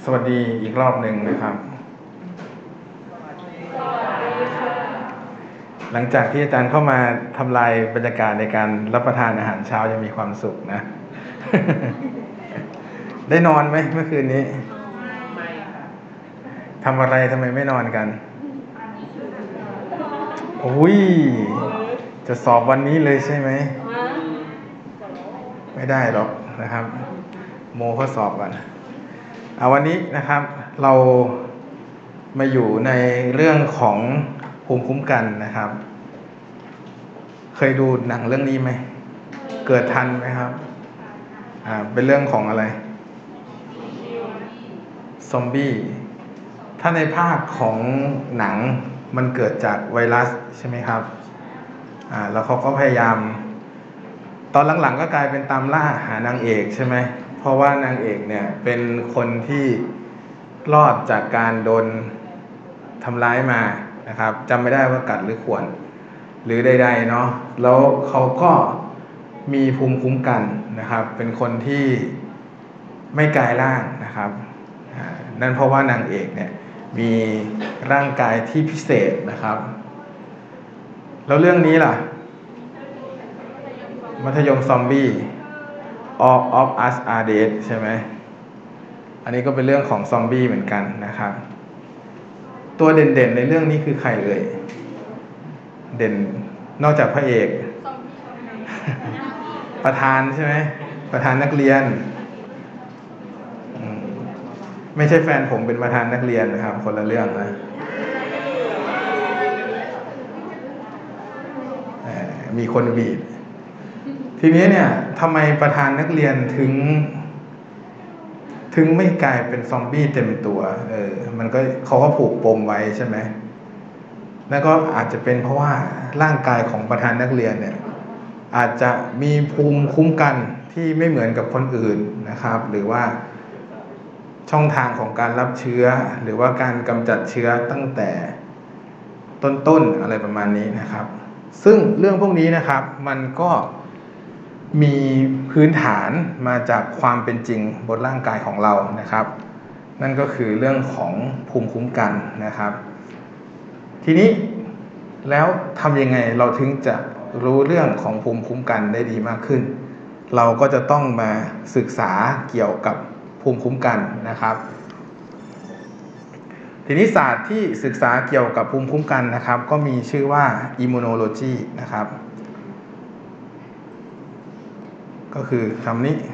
สวัสดีอีกรอบหนึ่งนะครับ หลังจากที่อาจารย์เข้ามาทำลายบรรยากาศในการรับประทานอาหารเช้ายังมีความสุขนะ ได้นอนไหมเมื่อคืนนี้ทำอะไรทำไมไม่นอนกันอุ้ยจะสอบวันนี้เลยใช่ไหมไม่ได้หรอกนะครับ โมเขาสอบก่อนวันนี้นะครับ เรามาอยู่ในเรื่องของภูมิคุ้มกันนะครับ เคยดูหนังเรื่องนี้ไหมเกิดทันไหมครับเป็นเรื่องของอะไรซอมบี้ถ้าในภาคของหนังมันเกิดจากไวรัสใช่ไหมครับแล้วเขาก็พยายามตอนหลังๆก็กลายเป็นตามล่าหานางเอกใช่ไหมเพราะว่านางเอกเนี่ยเป็นคนที่รอดจากการโดนทำร้ายมานะครับจำไม่ได้ว่ากัดหรือข่วนหรือใดๆเนาะแล้วเขาก็มีภูมิคุ้มกันนะครับเป็นคนที่ไม่กลายร่างนะครับนั่นเพราะว่านางเอกเนี่ยมีร่างกายที่พิเศษนะครับแล้วเรื่องนี้ล่ะมัธยมซอมบี้ All of Us Are Dead ใช่ไหมอันนี้ก็เป็นเรื่องของซอมบี้เหมือนกันนะครับตัวเด่นๆในเรื่องนี้คือใครเอ่ยเด่นนอกจากพระเอกประธานใช่ไหมประธานนักเรียนไม่ใช่แฟนผมเป็นประธานนักเรียนนะครับคนละเรื่องนะมีคนบีบทีนี้เนี่ยทำไมประธานนักเรียนถึงไม่กลายเป็นซอมบี้เต็มตัวมันก็เขาก็ผูกปมไว้ใช่ไหมแล้วก็อาจจะเป็นเพราะว่าร่างกายของประธานนักเรียนเนี่ยอาจจะมีภูมิคุ้มกันที่ไม่เหมือนกับคนอื่นนะครับหรือว่าช่องทางของการรับเชื้อหรือว่าการกำจัดเชื้อตั้งแต่ต้นๆอะไรประมาณนี้นะครับซึ่งเรื่องพวกนี้นะครับมันก็มีพื้นฐานมาจากความเป็นจริงบนร่างกายของเรานะครับนั่นก็คือเรื่องของภูมิคุ้มกันนะครับทีนี้แล้วทำยังไงเราถึงจะรู้เรื่องของภูมิคุ้มกันได้ดีมากขึ้นเราก็จะต้องมาศึกษาเกี่ยวกับภูมิคุ้มกันนะครับทีนี้ศาสตร์ที่ศึกษาเกี่ยวกับภูมิคุ้มกันนะครับก็มีชื่อว่า Immunology นะครับก็คือคำนี้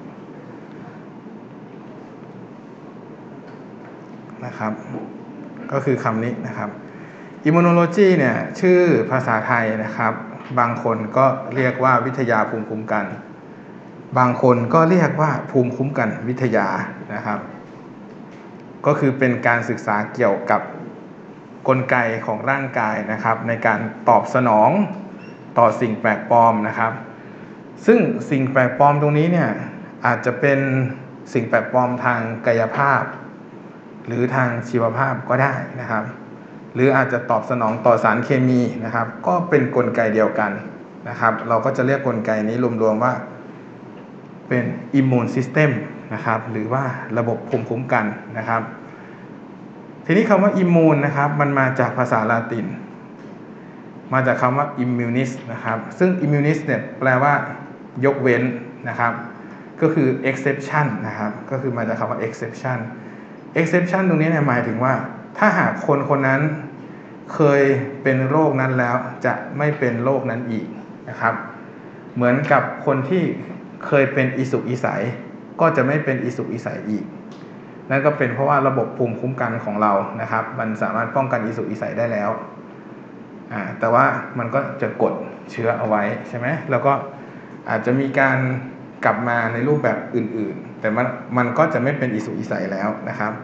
นะครับก็คือคำนี้นะครับ Immunology เนี่ยชื่อภาษาไทยนะครับบางคนก็เรียกว่าวิทยาภูมิคุ้มกันบางคนก็เรียกว่าภูมิคุ้มกันวิทยานะครับก็คือเป็นการศึกษาเกี่ยวกับกลไกของร่างกายนะครับในการตอบสนองต่อสิ่งแปลกปลอมนะครับซึ่งสิ่งแปลกปลอมตรงนี้เนี่ยอาจจะเป็นสิ่งแปลกปลอมทางกายภาพหรือทางชีวภาพก็ได้นะครับหรืออาจจะตอบสนองต่อสารเคมีนะครับก็เป็นกลไกเดียวกันนะครับเราก็จะเรียกกลไกนี้รวมๆว่าเป็นอิมมูนซิสเต็มนะครับหรือว่าระบบภูมิคุ้มกันนะครับทีนี้คำว่าอิมมูนนะครับมันมาจากภาษาลาตินมาจากคำว่า immunis นะครับซึ่ง immunis เนี่ยแปลว่ายกเว้นนะครับก็คือ exception นะครับก็คือมาจากคำว่า exception ตรงนี้เนี่ยหมายถึงว่าถ้าหากคนคนนั้นเคยเป็นโรคนั้นแล้วจะไม่เป็นโรคนั้นอีกนะครับเหมือนกับคนที่เคยเป็นอิสุกอิสัยก็จะไม่เป็นอิสุกอิสัยอีกนั่นก็เป็นเพราะว่าระบบภูมิคุ้มกันของเรานะครับมันสามารถป้องกันอิสุกอิสัยได้แล้วแต่ว่ามันก็จะกดเชื้อเอาไว้ใช่ไหมแล้วก็อาจจะมีการกลับมาในรูปแบบอื่นๆแต่มันก็จะไม่เป็นอิสุกอิสัยแล้วนะครับ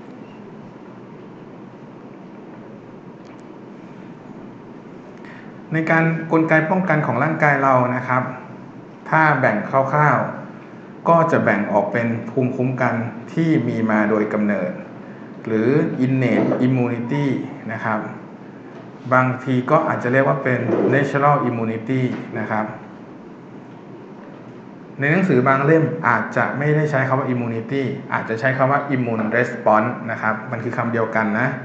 ในการกลไกป้องกันของร่างกายเรานะครับถ้าแบ่งคร่าวๆก็จะแบ่งออกเป็นภูมิคุ้มกันที่มีมาโดยกำเนิดหรือ innate immunity นะครับบางทีก็อาจจะเรียกว่าเป็น natural immunity นะครับในหนังสือบางเล่มอาจจะไม่ได้ใช้คำว่า immunity อาจจะใช้คำว่า immune response นะครับมันคือคำเดียวกันนะ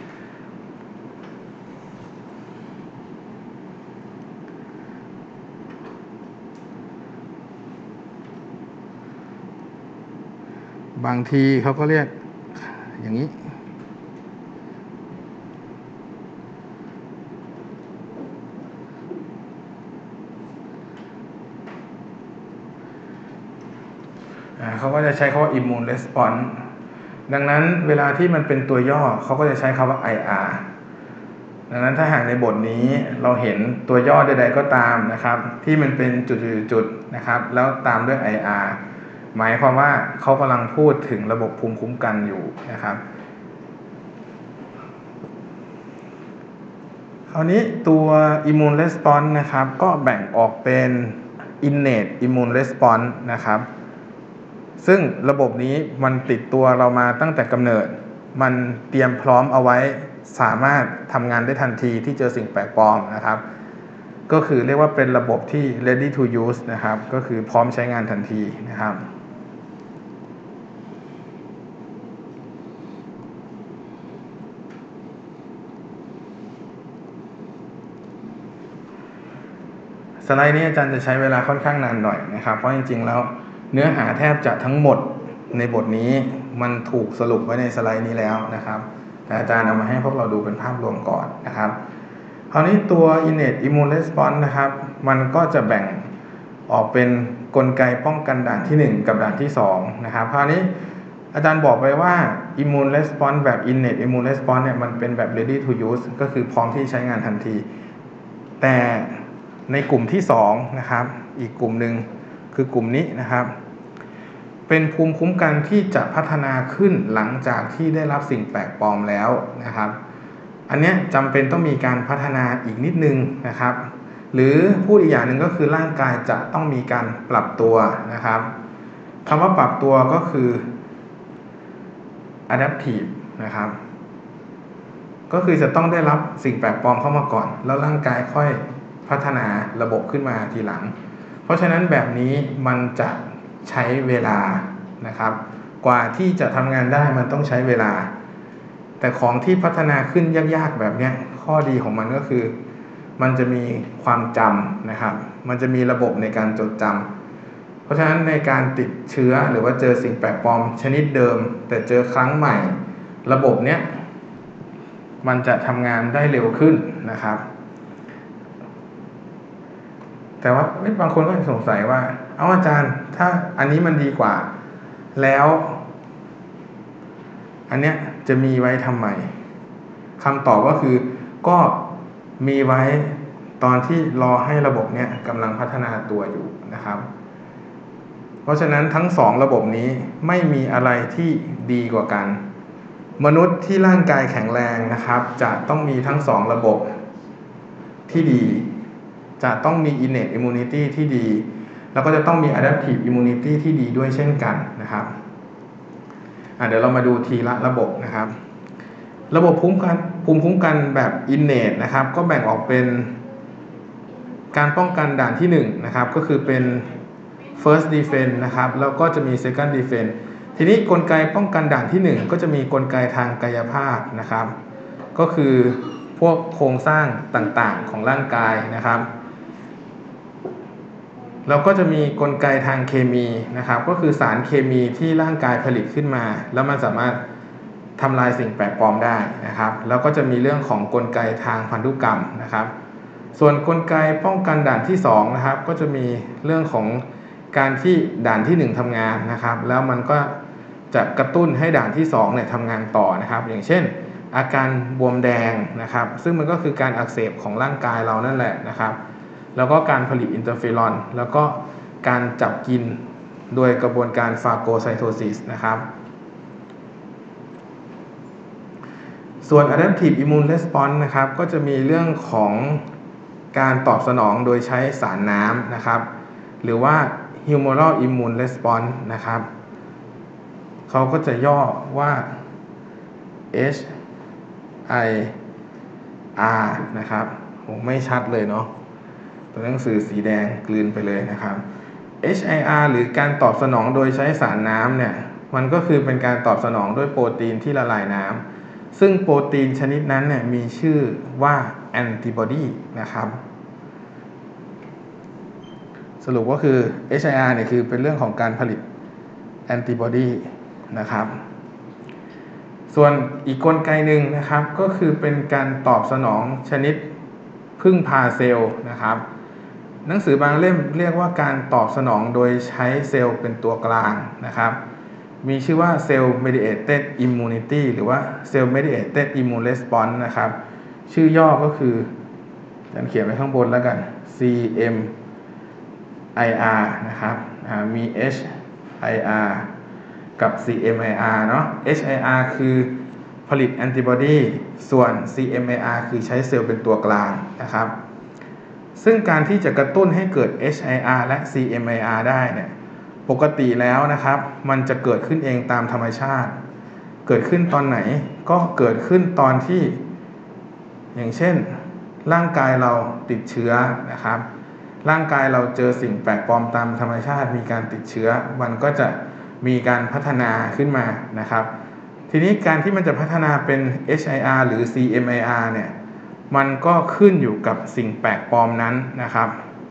บางทีเขาก็เรียกอย่างนี้เขาก็จะใช้คำว่า immune response ดังนั้นเวลาที่มันเป็นตัวย่อเขาก็จะใช้คำว่า IR ดังนั้นถ้าหากในบทนี้เราเห็นตัวย่อใดๆก็ตามนะครับที่มันเป็นจุดๆนะครับแล้วตามด้วย IR หมายความว่าเขากำลังพูดถึงระบบภูมิคุ้มกันอยู่นะครับคราวนี้ตัว immune response นะครับก็แบ่งออกเป็น innate immune response นะครับซึ่งระบบนี้มันติดตัวเรามาตั้งแต่กำเนิดมันเตรียมพร้อมเอาไว้สามารถทำงานได้ทันทีที่เจอสิ่งแปลกปลอมนะครับก็คือเรียกว่าเป็นระบบที่ ready to use นะครับก็คือพร้อมใช้งานทันทีนะครับสไลด์นี้อาจารย์จะใช้เวลาค่อนข้างนานหน่อยนะครับเพราะจริงๆแล้วเนื้อหาแทบจะทั้งหมดในบทนี้มันถูกสรุปไว้ในสไลด์นี้แล้วนะครับแต่อาจารย์เอามาให้พวกเราดูเป็นภาพรวมก่อนนะครับคราวนี้ตัว innate immune response นะครับมันก็จะแบ่งออกเป็นกลไกป้องกันด่านที่1กับด่านที่2นะครับคราวนี้อาจารย์บอกไปว่า immune response แบบ innate immune response เนี่ยมันเป็นแบบ ready to use ก็คือพร้อมที่ใช้งานทันทีแต่ในกลุ่มที่2นะครับอีกกลุ่มหนึ่งคือกลุ่มนี้นะครับเป็นภูมิคุ้มกันที่จะพัฒนาขึ้นหลังจากที่ได้รับสิ่งแปลกปลอมแล้วนะครับอันนี้จำเป็นต้องมีการพัฒนาอีกนิดนึงนะครับหรือพูดอีกอย่างหนึ่งก็คือร่างกายจะต้องมีการปรับตัวนะครับคำว่าปรับตัวก็คือ adaptive นะครับก็คือจะต้องได้รับสิ่งแปลกปลอมเข้ามาก่อนแล้วร่างกายค่อยพัฒนาระบบขึ้นมาทีหลังเพราะฉะนั้นแบบนี้มันจะใช้เวลานะครับกว่าที่จะทำงานได้มันต้องใช้เวลาแต่ของที่พัฒนาขึ้นยากๆแบบนี้ข้อดีของมันก็คือมันจะมีความจำนะครับมันจะมีระบบในการจดจำเพราะฉะนั้นในการติดเชื้อหรือว่าเจอสิ่งแปลกปลอมชนิดเดิมแต่เจอครั้งใหม่ระบบเนี้ยมันจะทำงานได้เร็วขึ้นนะครับแต่ว่าบางคนก็สงสัยว่าเอาอาจารย์ถ้าอันนี้มันดีกว่าแล้วอันเนี้ยจะมีไว้ทำไมคำตอบก็คือก็มีไว้ตอนที่รอให้ระบบเนี้ยกำลังพัฒนาตัวอยู่นะครับเพราะฉะนั้นทั้ง2ระบบนี้ไม่มีอะไรที่ดีกว่ากันมนุษย์ที่ร่างกายแข็งแรงนะครับจะต้องมีทั้ง2ระบบที่ดีจะต้องมี innate immunity ที่ดีแล้วก็จะต้องมี adaptive immunity ที่ดีด้วยเช่นกันนะครับเดี๋ยวเรามาดูทีละระบบนะครับระบบภูมิคุ้มกันแบบ innate นะครับก็แบ่งออกเป็นการป้องกันด่านที่1นะครับก็คือเป็น first defense นะครับแล้วก็จะมี second defense ทีนี้กลไกป้องกันด่านที่1ก็จะมีกลไกทางกายภาพนะครับก็คือพวกโครงสร้างต่างๆของร่างกายนะครับแล้วก็จะมีกลไกทางเคมีนะครับก็คือสารเคมีที่ร่างกายผลิตขึ้นมาแล้วมันสามารถทำลายสิ่งแปลกปลอมได้นะครับแล้วก็จะมีเรื่องของกลไกทางพันธุกรรมนะครับส่วนกลไกป้องกันด่านที่2นะครับก็จะมีเรื่องของการที่ด่านที่1ทำงานนะครับแล้วมันก็จะกระตุ้นให้ด่านที่2เนี่ยทำงานต่อนะครับอย่างเช่นอาการบวมแดงนะครับซึ่งมันก็คือการอักเสบของร่างกายเรานั่นแหละนะครับแล้วก็การผลิตอินเตอร์เฟอรอนแล้วก็การจับกินโดยกระบวนการฟาโกไซโทซิสนะครับส่วน adaptive immune response นะครับก็จะมีเรื่องของการตอบสนองโดยใช้สารน้ำนะครับหรือว่า humoral immune response นะครับเขาก็จะย่อว่า HIR นะครับผมไม่ชัดเลยเนาะตัวหนังสือสีแดงกลืนไปเลยนะครับ HIR หรือการตอบสนองโดยใช้สารน้ำเนี่ยมันก็คือเป็นการตอบสนองด้วยโปรตีนที่ละลายน้ำซึ่งโปรตีนชนิดนั้นเนี่ยมีชื่อว่าแอนติบอดีนะครับสรุปก็คือ HIR เนี่ยคือเป็นเรื่องของการผลิตแอนติบอดีนะครับส่วนอีกกลไกหนึ่งนะครับก็คือเป็นการตอบสนองชนิดพึ่งพาเซลล์นะครับหนังสือบางเล่มเรียกว่าการตอบสนองโดยใช้เซลล์เป็นตัวกลางนะครับมีชื่อว่า Cell Mediated Immunity หรือว่า Cell Mediated Immune Response นะครับชื่อย่อก็คือฉันเขียนไว้ข้างบนแล้วกัน CMIR นะครับมี HIR กับ CMIR เนาะ HIR คือผลิตแอนติบอดีส่วน CMIR คือใช้เซลล์เป็นตัวกลางนะครับซึ่งการที่จะกระตุ้นให้เกิด HIR และ CMIR ได้เนี่ยปกติแล้วนะครับมันจะเกิดขึ้นเองตามธรรมชาติเกิดขึ้นตอนไหนก็เกิดขึ้นตอนที่อย่างเช่นร่างกายเราติดเชื้อนะครับร่างกายเราเจอสิ่งแปลกปลอมตามธรรมชาติมีการติดเชื้อมันก็จะมีการพัฒนาขึ้นมานะครับทีนี้การที่มันจะพัฒนาเป็น HIR หรือ CMIR เนี่ยมันก็ขึ้นอยู่กับสิ่งแปลกปลอมนั้นนะครับ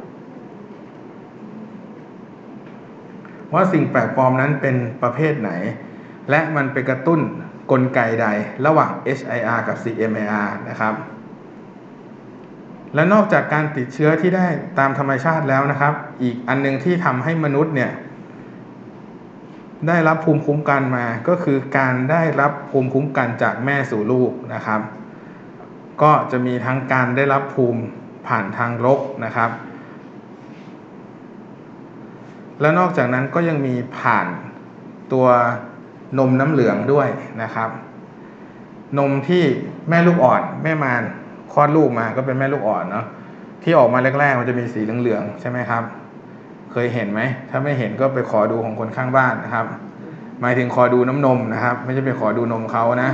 ว่าสิ่งแปลกปลอมนั้นเป็นประเภทไหนและมันไปกระตุ้นกลไกใดระหว่าง HIR กับ CMIR นะครับและนอกจากการติดเชื้อที่ได้ตามธรรมชาติแล้วนะครับอีกอันนึงที่ทำให้มนุษย์เนี่ยได้รับภูมิคุ้มกันมาก็คือการได้รับภูมิคุ้มกันจากแม่สู่ลูกนะครับก็จะมีทั้งการได้รับภูมิผ่านทางรกนะครับและนอกจากนั้นก็ยังมีผ่านตัวนมน้ำเหลืองด้วยนะครับนมที่แม่ลูกอ่อนแม่มารคลอดลูกมาก็เป็นแม่ลูกอ่อนเนาะที่ออกมาแรกๆมันจะมีสีเหลืองๆใช่ไหมครับเคยเห็นไหมถ้าไม่เห็นก็ไปขอดูของคนข้างบ้านนะครับหมายถึงขอดูน้ำนมนะครับไม่ใช่ไปขอดูนมเขานะ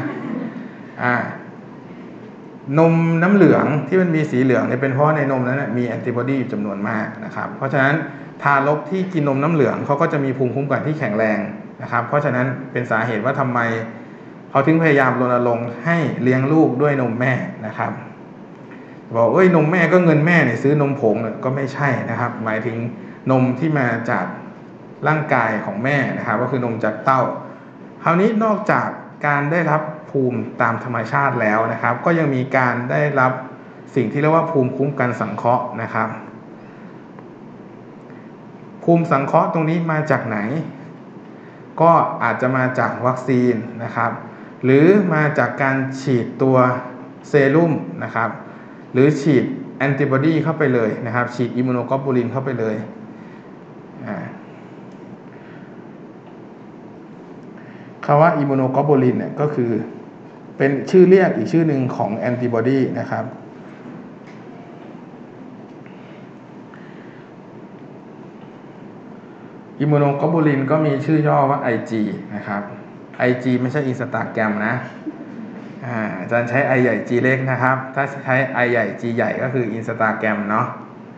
นมน้ำเหลืองที่มันมีสีเหลืองเนี่ยเป็นเพราะในนมนั้นมีแอนติบอดีอยู่จำนวนมากนะครับเพราะฉะนั้นทารกที่กินนมน้ำเหลืองเขาก็จะมีภูมิคุ้มกันที่แข็งแรงนะครับเพราะฉะนั้นเป็นสาเหตุว่าทำไมเขาถึงพยายามรณรงค์ให้เลี้ยงลูกด้วยนมแม่นะครับบอกนมแม่ก็เงินแม่เนี่ยซื้อนมผงก็ไม่ใช่นะครับหมายถึงนมที่มาจากร่างกายของแม่นะครับก็คือนมจากเต้าคราวนี้นอกจากการได้รับภูมิตามธรรมชาติแล้วนะครับก็ยังมีการได้รับสิ่งที่เรียกว่าภูมิคุ้มกันสังเคราะห์นะครับภูมิสังเคราะห์ตรงนี้มาจากไหนก็อาจจะมาจากวัคซีนนะครับหรือมาจากการฉีดตัวเซรุ่มนะครับหรือฉีดแอนติบอดีเข้าไปเลยนะครับฉีดอิมมูโนกลบูลินเข้าไปเลยคำว่าอิมมูโนกลบูลินเนี่ยก็คือเป็นชื่อเรียกอีกชื่อหนึ่งของแอนติบอดีนะครับอิมมูโนกลบูลินก็มีชื่อย่อว่า IG นะครับ IG ไม่ใช่ Instagram นะอาจารย์ใช้ I ใหญ่ G เล็กนะครับถ้าใช้ I ใหญ่ G ใหญ่ก็คือ Instagram เนาะ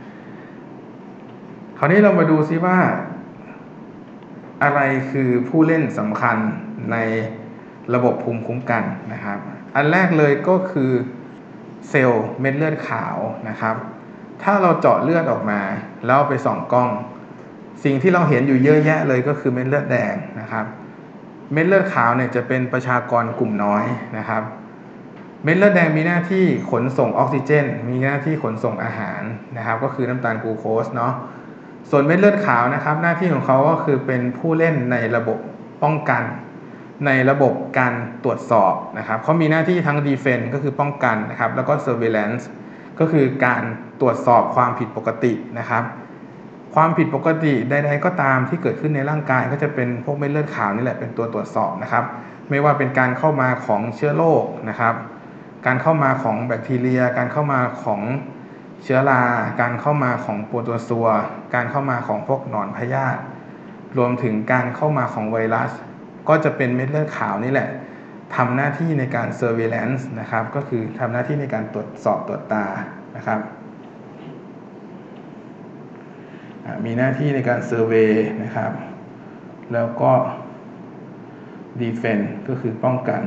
คราวนี้เรามาดูซิว่าอะไรคือผู้เล่นสำคัญในระบบภูมิคุ้มกันนะครับอันแรกเลยก็คือเซลล์เม็ดเลือดขาวนะครับถ้าเราเจาะเลือดออกมาแล้วไปส่องกล้องสิ่งที่เราเห็นอยู่เยอะแยะเลยก็คือเม็ดเลือดแดงนะครับเม็ดเลือดขาวเนี่ยจะเป็นประชากรกลุ่มน้อยนะครับเม็ดเลือดแดงมีหน้าที่ขนส่งออกซิเจนมีหน้าที่ขนส่งอาหารนะครับก็คือน้ำตาลกลูโคสเนาะส่วนเม็ดเลือดขาวนะครับหน้าที่ของเขาก็คือเป็นผู้เล่นในระบบป้องกันในระบบการตรวจสอบนะครับเขามีหน้าที่ทั้ง defense ก็คือป้องกันนะครับแล้วก็ surveillance ก็คือการตรวจสอบความผิดปกตินะครับความผิดปกติใดๆก็ตามที่เกิดขึ้นในร่างกายก็จะเป็นพวกเม็ดเลือดขาวนี่แหละเป็นตัวตรวจสอบนะครับไม่ว่าเป็นการเข้ามาของเชื้อโรคนะครับการเข้ามาของแบคทีเรียการเข้ามาของเชื้อราการเข้ามาของโปรโตซัวการเข้ามาของพวกหนอนพยาธิรวมถึงการเข้ามาของไวรัสก็จะเป็นเม็ดเลือดขาวนี่แหละทำหน้าที่ในการ surveillance นะครับก็คือทำหน้าที่ในการตรวจสอบตรวจตานะครับมีหน้าที่ในการเซอร์เวย์นะครับแล้วก็ defense ก็คือป้องกัน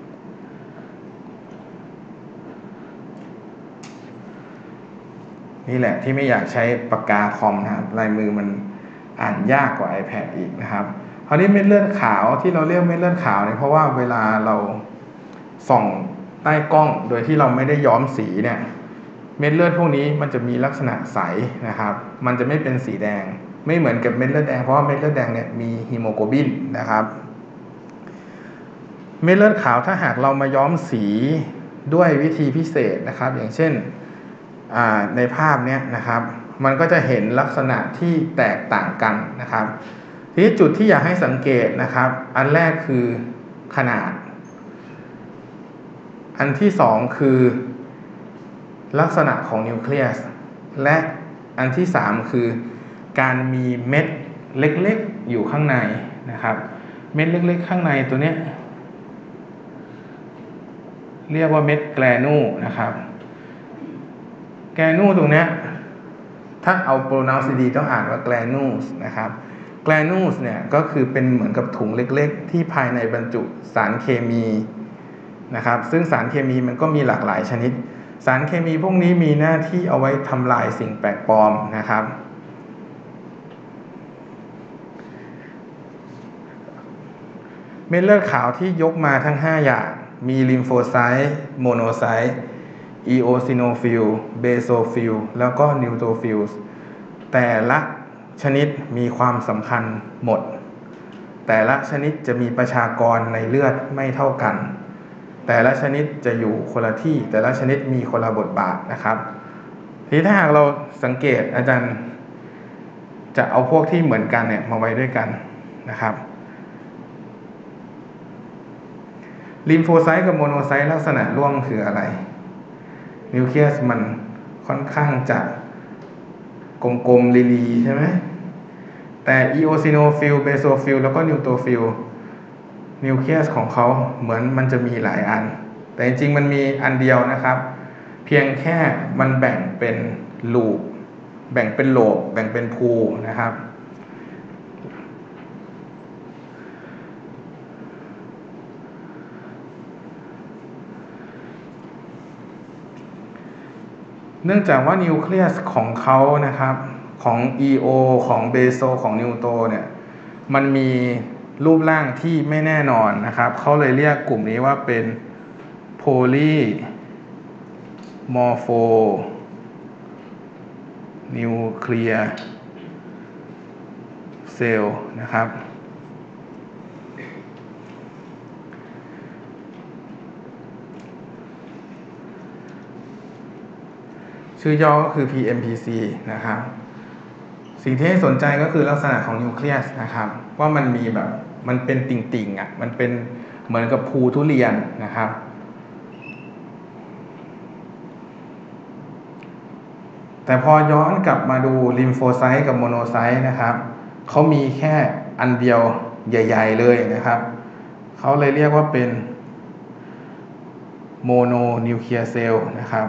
นี่แหละที่ไม่อยากใช้ปากกาคอมนะครับลายมือมันอ่านยากกว่า iPad อีกนะครับคราวนี้เม็ดเลือดขาวที่เราเรียกเม็ดเลือดขาวเนี่ยเพราะว่าเวลาเราส่องใต้กล้องโดยที่เราไม่ได้ย้อมสีเนี่ยเม็ดเลือดพวกนี้มันจะมีลักษณะใสนะครับมันจะไม่เป็นสีแดงไม่เหมือนกับเม็ดเลือดแดงเพราะว่าเม็ดเลือดแดงเนี่ยมีฮีโมโกลบินนะครับเม็ดเลือดขาวถ้าหากเรามาย้อมสีด้วยวิธีพิเศษนะครับอย่างเช่นในภาพนี้นะครับมันก็จะเห็นลักษณะที่แตกต่างกันนะครับทีนี้จุดที่อยากให้สังเกตนะครับอันแรกคือขนาดอันที่สองคือลักษณะของนิวเคลียสและอันที่สามคือการมีเม็ดเล็กๆอยู่ข้างในนะครับเม็ดเล็กๆข้างในตัวนี้เรียกว่าเม็ดแกรนูนะครับแกรนูตรงนี้ถ้าเอาโปรนันซ์ดีต้องอ่านว่าแกรนูสนะครับแกรนูสเนี่ยก็คือเป็นเหมือนกับถุงเล็กๆที่ภายในบรรจุสารเคมีนะครับซึ่งสารเคมีมันก็มีหลากหลายชนิดสารเคมีพวกนี้มีหน้าที่เอาไว้ทำลายสิ่งแปลกปลอมนะครับเม็ดเลือดขาวที่ยกมาทั้ง5อย่างมีลิมโฟไซต์โมโนไซต์อีโอซิโนฟิลเบโซฟิลแล้วก็นิวโตฟิลแต่ละชนิดมีความสำคัญหมดแต่ละชนิดจะมีประชากรในเลือดไม่เท่ากันแต่ละชนิดจะอยู่คนละที่แต่ละชนิดมีคนละบทบาทนะครับทีนี้ถ้าหากเราสังเกตอาจารย์จะเอาพวกที่เหมือนกันเนี่ยมาไว้ด้วยกันนะครับลิมโฟไซต์กับโมโนไซต์ลักษณะร่วมคืออะไรนิวเคลียสมันค่อนข้างจะกลมๆลีๆใช่ไหมแต่อีโอซิโนฟิลเบโซฟิลแล้วก็นิวโตฟิลนิวเคลียสของเขาเหมือนมันจะมีหลายอันแต่จริงๆมันมีอันเดียวนะครับเพียงแค่มันแบ่งเป็นลูปแบ่งเป็นโลบแบ่งเป็นพูลนะครับเนื่องจากว่านิวเคลียสของเขานะครับของ EO ของเบโซของนิวโตเนี่ยมันมีรูปร่างที่ไม่แน่นอนนะครับเขาเลยเรียกกลุ่มนี้ว่าเป็นโพลีมอร์โฟนิวเคลียร์เซลล์นะครับชื่อย่อก็คือ PMPC นะครับสิ่งที่ให้สนใจก็คือลักษณะของนิวเคลียสนะครับว่ามันมีแบบมันเป็นติ่งๆอ่ะมันเป็นเหมือนกับภูทุเรียนนะครับแต่พอย้อนกลับมาดูลิมโฟไซต์กับโมโนไซต์นะครับเขามีแค่อันเดียวใหญ่ๆเลยนะครับเขาเลยเรียกว่าเป็นโมโนนิวเคลียร์เซลล์นะครับ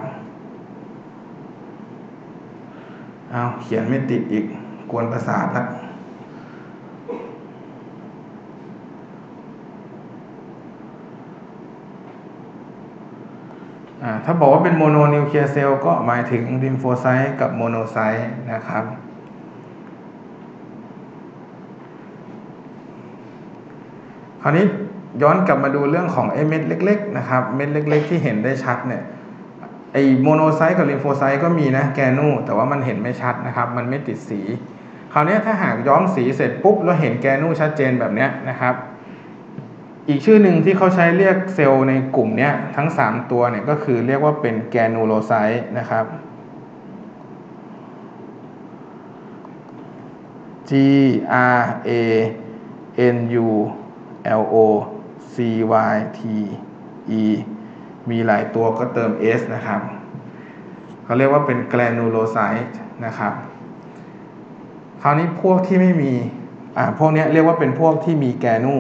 เอาเขียนไม่ติดอีกกวนประสาทละถ้าบอกว่าเป็นโมโนนิวเคลียร์เซลล์ก็หมายถึงลิมโฟไซต์กับโมโนไซต์นะครับคราวนี้ย้อนกลับมาดูเรื่องของไอ้เม็ดเล็กๆนะครับเม็ดเล็กๆที่เห็นได้ชัดเนี่ยไอ้โมโนไซต์กับลิมโฟไซต์ก็มีนะแกนูแต่ว่ามันเห็นไม่ชัดนะครับมันไม่ติดสีคราวนี้ถ้าหากย้อมสีเสร็จปุ๊บแล้วเห็นแกนูชัดเจนแบบนี้นะครับอีกชื่อหนึ่งที่เขาใช้เรียกเซลล์ในกลุ่มนี้ทั้ง3ตัวเนี่ยก็คือเรียกว่าเป็นแกนูโลไซต์นะครับ G R A N U L O C Y T E มีหลายตัวก็เติม S นะครับเขาเรียกว่าเป็นแกรนูโลไซต์นะครับคราวนี้พวกที่ไม่มีพวกนี้เรียกว่าเป็นพวกที่มีแกนู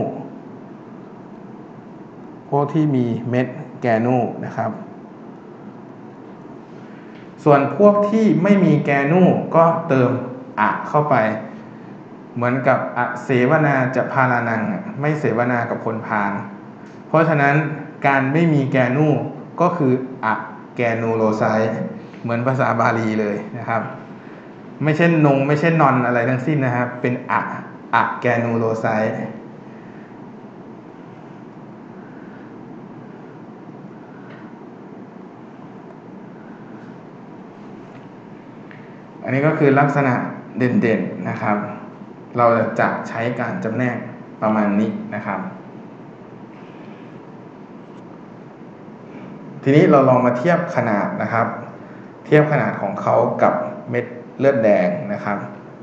พวกที่มีเม็ดแกนูนะครับส่วนพวกที่ไม่มีแกนูก็เติมอะเข้าไปเหมือนกับอะเสวนาจะพารานังไม่เสวนากับคนพาลเพราะฉะนั้นการไม่มีแกนูก็คืออะแกนูโลไซเหมือนภาษาบาลีเลยนะครับไม่ใช่นงไม่ใช่นอนอะไรทั้งสิ้นนะครับเป็นอะแกนูโลไซอันนี้ก็คือลักษณะเด่นๆนะครับเราจะใช้การจำแนกประมาณนี้นะครับทีนี้เราลองมาเทียบขนาดนะครับเทียบขนาดของเขากับเม็ดเลือดแดงนะครับ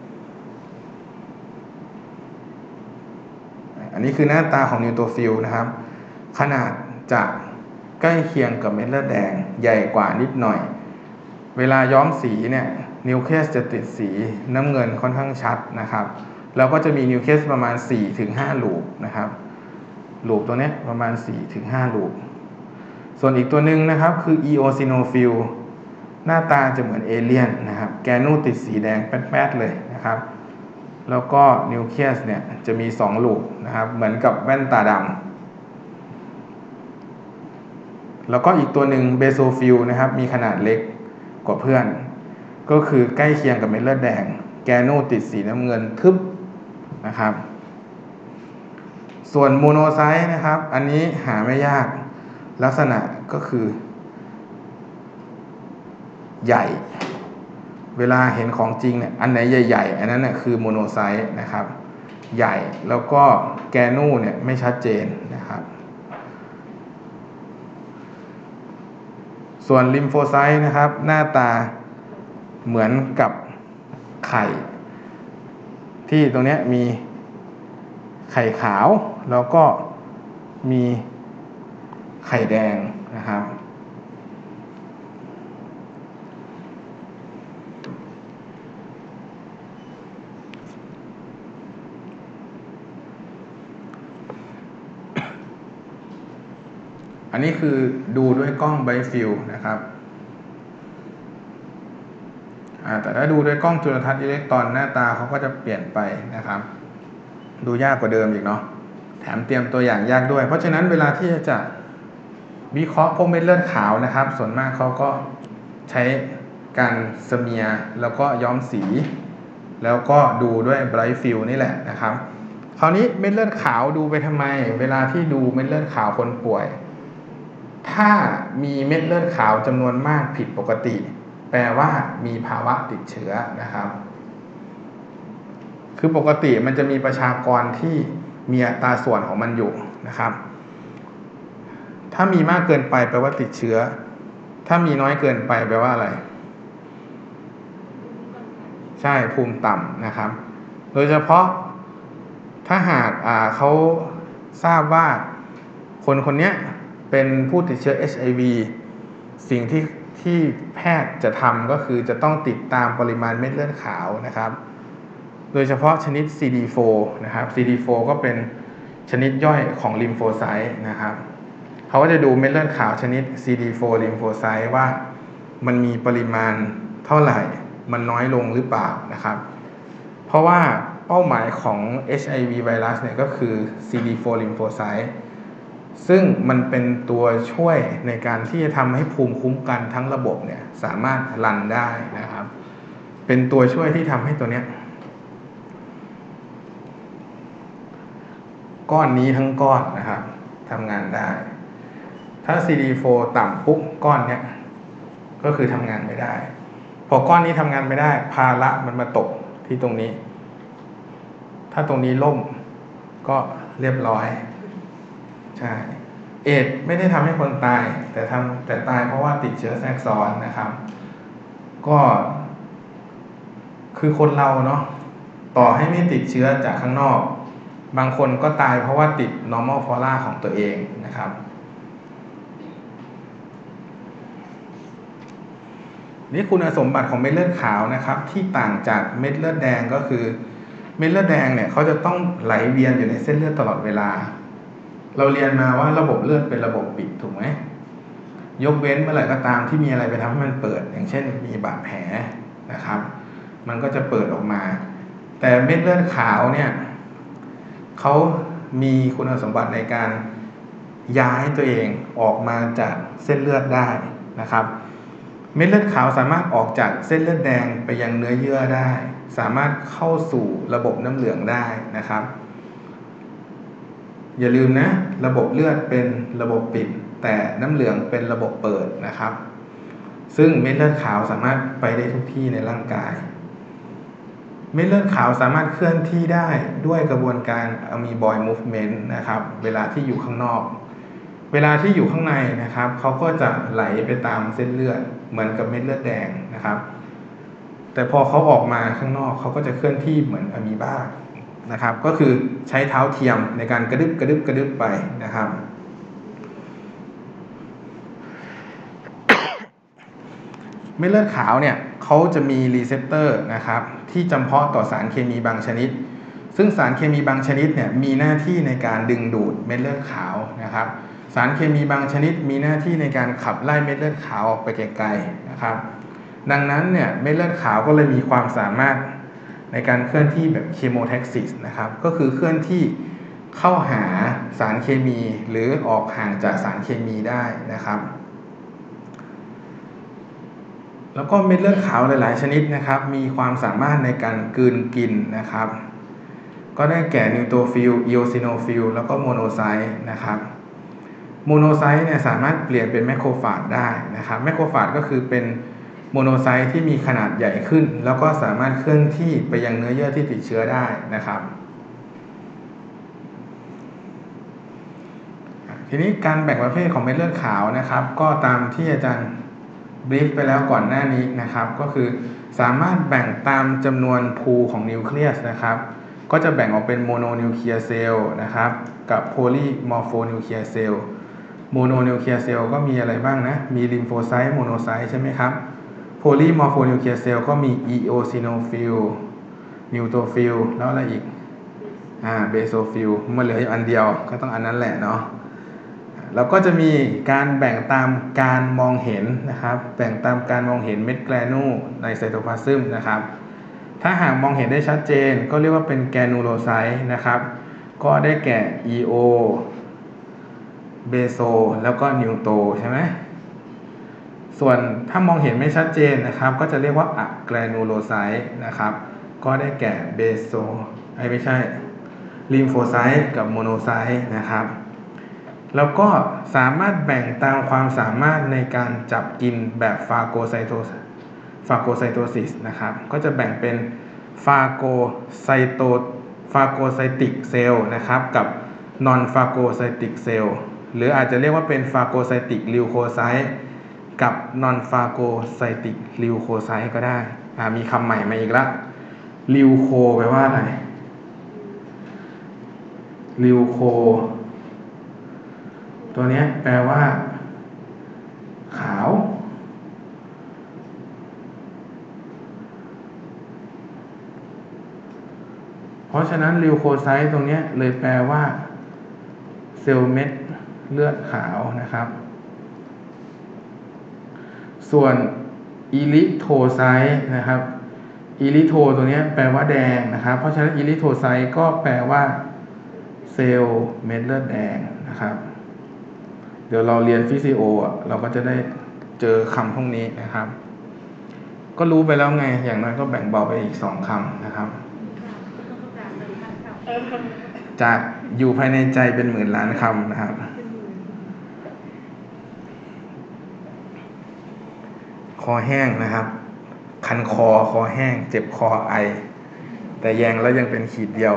อันนี้คือหน้าตาของนิวโตรฟิลนะครับขนาดจะใกล้เคียงกับเม็ดเลือดแดงใหญ่กว่านิดหน่อยเวลาย้อมสีเนี่ยนิวเคลียสจะติดสีน้ำเงินค่อนข้างชัดนะครับแล้วก็จะมีนิวเคลียสประมาณ 4-5 ลูปนะครับลูปตัวนี้ประมาณ 4-5 ลูปส่วนอีกตัวหนึ่งนะครับคืออีโอซิโนฟิลหน้าตาจะเหมือนเอเลี่ยนนะครับแกนูติดสีแดงแป๊ดๆเลยนะครับแล้วก็นิวเคลียสเนี่ยจะมี2ลูปนะครับเหมือนกับแว่นตาดำแล้วก็อีกตัวหนึ่งเบโซฟิลนะครับมีขนาดเล็กกว่าเพื่อนก็คือใกล้เคียงกับเม็ดเลือดแดงแกนูติดสีน้ำเงินทึบนะครับส่วนโมโนไซต์นะครับอันนี้หาไม่ยากลักษณะก็คือใหญ่เวลาเห็นของจริงเนี่ยอันไหนใหญ่ๆอันนั้นเนี่ยคือโมโนไซต์นะครับใหญ่แล้วก็แกนูเนี่ยไม่ชัดเจนนะครับส่วนลิมโฟไซต์นะครับหน้าตาเหมือนกับไข่ที่ตรงนี้มีไข่ขาวแล้วก็มีไข่แดงนะครับอันนี้คือดูด้วยกล้องไบฟิลนะครับแต่ถ้าดูด้วยกล้องจุลทรรศน์อิเล็กตรอนหน้าตาเขาก็จะเปลี่ยนไปนะครับดูยากกว่าเดิมอีกเนาะแถมเตรียมตัวอย่างยากด้วยเพราะฉะนั้นเวลาที่จะวิเคราะห์พวกเม็ดเลือดขาวนะครับส่วนมากเขาก็ใช้การสเมียร์แล้วก็ย้อมสีแล้วก็ดูด้วยไบรท์ฟิลนี่แหละนะครับคราวนี้เม็ดเลือดขาวดูไปทำไมเวลาที่ดูเม็ดเลือดขาวคนป่วยถ้ามีเม็ดเลือดขาวจำนวนมากผิดปกติแปลว่ามีภาวะติดเชื้อนะครับคือปกติมันจะมีประชากรที่มีอัตราส่วนของมันอยู่นะครับถ้ามีมากเกินไปแปลว่าติดเชื้อถ้ามีน้อยเกินไปแปลว่าอะไรใช่ภูมิต่ำนะครับโดยเฉพาะถ้าหากเขาทราบว่าคนคนนี้เป็นผู้ติดเชื้อ HIV สิ่งที่แพทย์จะทำก็คือจะต้องติดตามปริมาณเม็ดเลือดขาวนะครับโดยเฉพาะชนิด CD4 นะครับ CD4 ก็เป็นชนิดย่อยของลิมโฟไซต์นะครับเขาก็จะดูเม็ดเลือดขาวชนิด CD4 ลิมโฟไซต์ว่ามันมีปริมาณเท่าไหร่มันน้อยลงหรือเปล่านะครับเพราะว่าเป้าหมายของ HIV ไวรัสเนี่ยก็คือ CD4 ลิมโฟไซต์ซึ่งมันเป็นตัวช่วยในการที่จะทำให้ภูมิคุ้มกันทั้งระบบเนี่ยสามารถรันได้นะครับเป็นตัวช่วยที่ทำให้ตัวเนี้ยก้อนนี้ทั้งก้อนนะครับทำงานได้ถ้า CD4 ต่ำปุ๊บก้อนเนี้ยก็คือทำงานไม่ได้พอก้อนนี้ทำงานไม่ได้ภาระมันมาตกที่ตรงนี้ถ้าตรงนี้ล่มก็เรียบร้อยใช่เอดส์ไม่ได้ทำให้คนตายแต่ตายเพราะว่าติดเชื้อแทรกซ้อนนะครับก็คือคนเราเนาะต่อให้ไม่ติดเชื้อจากข้างนอกบางคนก็ตายเพราะว่าติด normal flora ของตัวเองนะครับนี่คุณสมบัติของเม็ดเลือดขาวนะครับที่ต่างจากเม็ดเลือดแดงก็คือเม็ดเลือดแดงเนี่ยเขาจะต้องไหลเวียนอยู่ในเส้นเลือดตลอดเวลาเราเรียนมาว่าระบบเลือดเป็นระบบปิดถูกไหมยกเว้นเมื่อไหร่ก็ตามที่มีอะไรไปทำให้มันเปิดอย่างเช่นมีบาดแผลนะครับมันก็จะเปิดออกมาแต่เม็ดเลือดขาวเนี่ยเขามีคุณสมบัติในการย้ายตัวเองออกมาจากเส้นเลือดได้นะครับเม็ดเลือดขาวสามารถออกจากเส้นเลือดแดงไปยังเนื้อเยื่อได้สามารถเข้าสู่ระบบน้ำเหลืองได้นะครับอย่าลืมนะระบบเลือดเป็นระบบปิดแต่น้ำเหลืองเป็นระบบเปิดนะครับซึ่งเม็ดเลือดขาวสามารถไปได้ทุกที่ในร่างกายเม็ดเลือดขาวสามารถเคลื่อนที่ได้ด้วยกระบวนการ Amoeboid Movement นะครับเวลาที่อยู่ข้างนอกเวลาที่อยู่ข้างในนะครับเขาก็จะไหลไปตามเส้นเลือดเหมือนกับเม็ดเลือดแดงนะครับแต่พอเขาออกมาข้างนอกเขาก็จะเคลื่อนที่เหมือนอะมีบานะครับก็คือใช้เท้าเทียมในการกระดึบไปนะครับเม็ดเลือดขาวเนี่ยเขาจะมีรีเซปเตอร์นะครับที่จำเพาะต่อสารเคมีบางชนิดซึ่งสารเคมีบางชนิดเนี่ยมีหน้าที่ในการดึงดูดเม็ดเลือดขาวนะครับสารเคมีบางชนิดมีหน้าที่ในการขับไล่เม็ดเลือดขาวออกไปไกลๆนะครับดังนั้นเนี่ยเม็ดเลือดขาวก็เลยมีความสามารถในการเคลื่อนที่แบบเคโมแท็กซิสนะครับก็คือเคลื่อนที่เข้าหาสารเคมีหรือออกห่างจากสารเคมีได้นะครับแล้วก็เม็ดเลือดขาวหลายๆชนิดนะครับมีความสามารถในการกลืนกินนะครับก็ได้แก่นิวโตรฟิลอีโอซิโนฟิลแล้วก็โมโนไซต์นะครับโมโนไซต์เนี่ยสามารถเปลี่ยนเป็นแมคโครฟาจได้นะครับแมคโครฟาจก็คือเป็นโมโนไซต์ที่มีขนาดใหญ่ขึ้นแล้วก็สามารถเคลื่อนที่ไปยังเนื้อเยื่อที่ติดเชื้อได้นะครับทีนี้การแบ่งประเภทของเม็ดเลือดขาวนะครับก็ตามที่อาจารย์บรีฟไปแล้วก่อนหน้านี้นะครับก็คือสามารถแบ่งตามจำนวนพูลของนิวเคลียสนะครับก็จะแบ่งออกเป็นโมโนนิวเคลียร์เซลล์นะครับกับโพลีมอร์โฟนิวเคลียร์เซลล์โมโนนิวเคลียร์เซลล์ก็มีอะไรบ้างนะมีลิมโฟไซต์โมโนไซต์ใช่ไหมครับโพลีมอร์โฟนิวเคลียร์เซลล์ก็มีอีโอซิโนฟิลนิวโตรฟิลแล้วอะไรอีกเบโซฟิลมันเหลืออยู่อันเดียวก็ต้องอันนั้นแหละเนาะแล้วก็จะมีการแบ่งตามการมองเห็นนะครับแบ่งตามการมองเห็นเม็ดแกรนูในไซโตพลาซึมนะครับถ้าหากมองเห็นได้ชัดเจนก็เรียกว่าเป็นแกนูโลไซต์นะครับก็ได้แก่ EO เบโซแล้วก็นิวโตใช่ไหมส่วนถ้ามองเห็นไม่ชัดเจนนะครับก็จะเรียกว่าอะแกรนูโลไซต์นะครับก็ได้แก่เบโซไม่ใช่ลิมโฟไซต์กับโมโนไซต์นะครับแล้วก็สามารถแบ่งตามความสามารถในการจับกินแบบฟาโกไซโตซิสนะครับก็จะแบ่งเป็นฟาโกไซติกเซลล์นะครับกับนอนฟาโกไซติกเซลล์หรืออาจจะเรียกว่าเป็นฟาโกไซติกลิวโคไซต์กับนอนฟาโกไซติกลิวโคไซต์ก็ได้มีคำใหม่มาอีกละลิวโคแปลว่าอะไรลิวโคตัวนี้แปลว่าขาวเพราะฉะนั้นลิวโคไซต์ตรงนี้เลยแปลว่าเซลล์เม็ดเลือดขาวนะครับส่วนอิริโทไซต์นะครับอิริโทตัวนี้แปลว่าแดงนะครับเพราะฉะนั้นอิริโทไซต์ก็แปลว่าเซลล์เม็ดเลือดแดงนะครับเดี๋ยวเราเรียนฟิสิโอเราก็จะได้เจอคำพวกนี้นะครับก็รู้ไปแล้วไงอย่างน้อยก็แบ่งเบาไปอีก2คำนะครับจากอยู่ภายในใจเป็นหมื่นล้านคำนะครับคอแห้งนะครับคันคอแห้งเจ็บคอไอแต่แยงแล้วยังเป็นขีดเดียว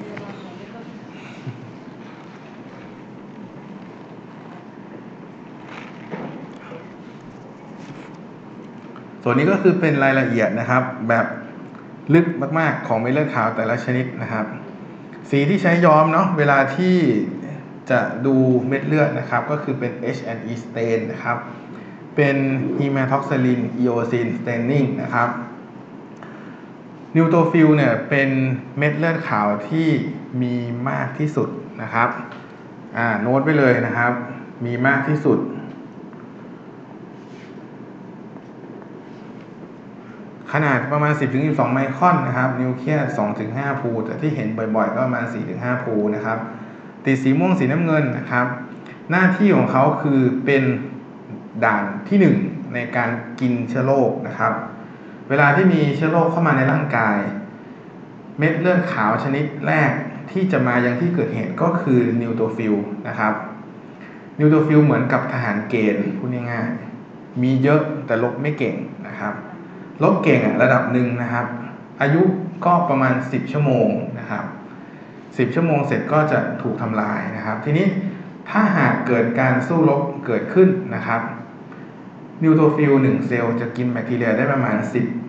ส่วนนี้ก็คือเป็นรายละเอียดนะครับแบบลึกมากๆของเม็ดเลือดขาวแต่ละชนิดนะครับสีที่ใช้ย้อมเนาะเวลาที่จะดูเม็ดเลือดนะครับก็คือเป็น H&E stain นะครับเป็น hematoxylin eosin staining นะครับนิวโตรฟิลเนี่ยเป็นเม็ดเลือดขาวที่มีมากที่สุดนะครับโน้ตไปเลยนะครับมีมากที่สุดขขนาดประมาณ 10-12 ไมครอนนะครับนิวเคลียส 2-5 ภูแต่ที่เห็นบ่อยๆก็ประมาณ 4-5 ภูนะครับติดสีม่วงสีน้ำเงินนะครับหน้าที่ของเขาคือเป็นด่านที่1ในการกินเชื้อโรคนะครับเวลาที่มีเชื้อโรคเข้ามาในร่างกายเม็ดเลือดขาวชนิดแรกที่จะมายังที่เกิดเหตุก็คือนิวโตฟิลนะครับนิวโตฟิลเหมือนกับทหารเกณฑ์พูดง่ายๆมีเยอะแต่ลบไม่เก่งนะครับลบเก่งระดับหนึ่งนะครับอายุก็ประมาณ10ชั่วโมงนะครับ10ชั่วโมงเสร็จก็จะถูกทำลายนะครับทีนี้ถ้าหากเกิดการสู้รบเกิดขึ้นนะครับนิวโตฟิล1เซลล์จะกินแบคทีเรียได้ประมาณ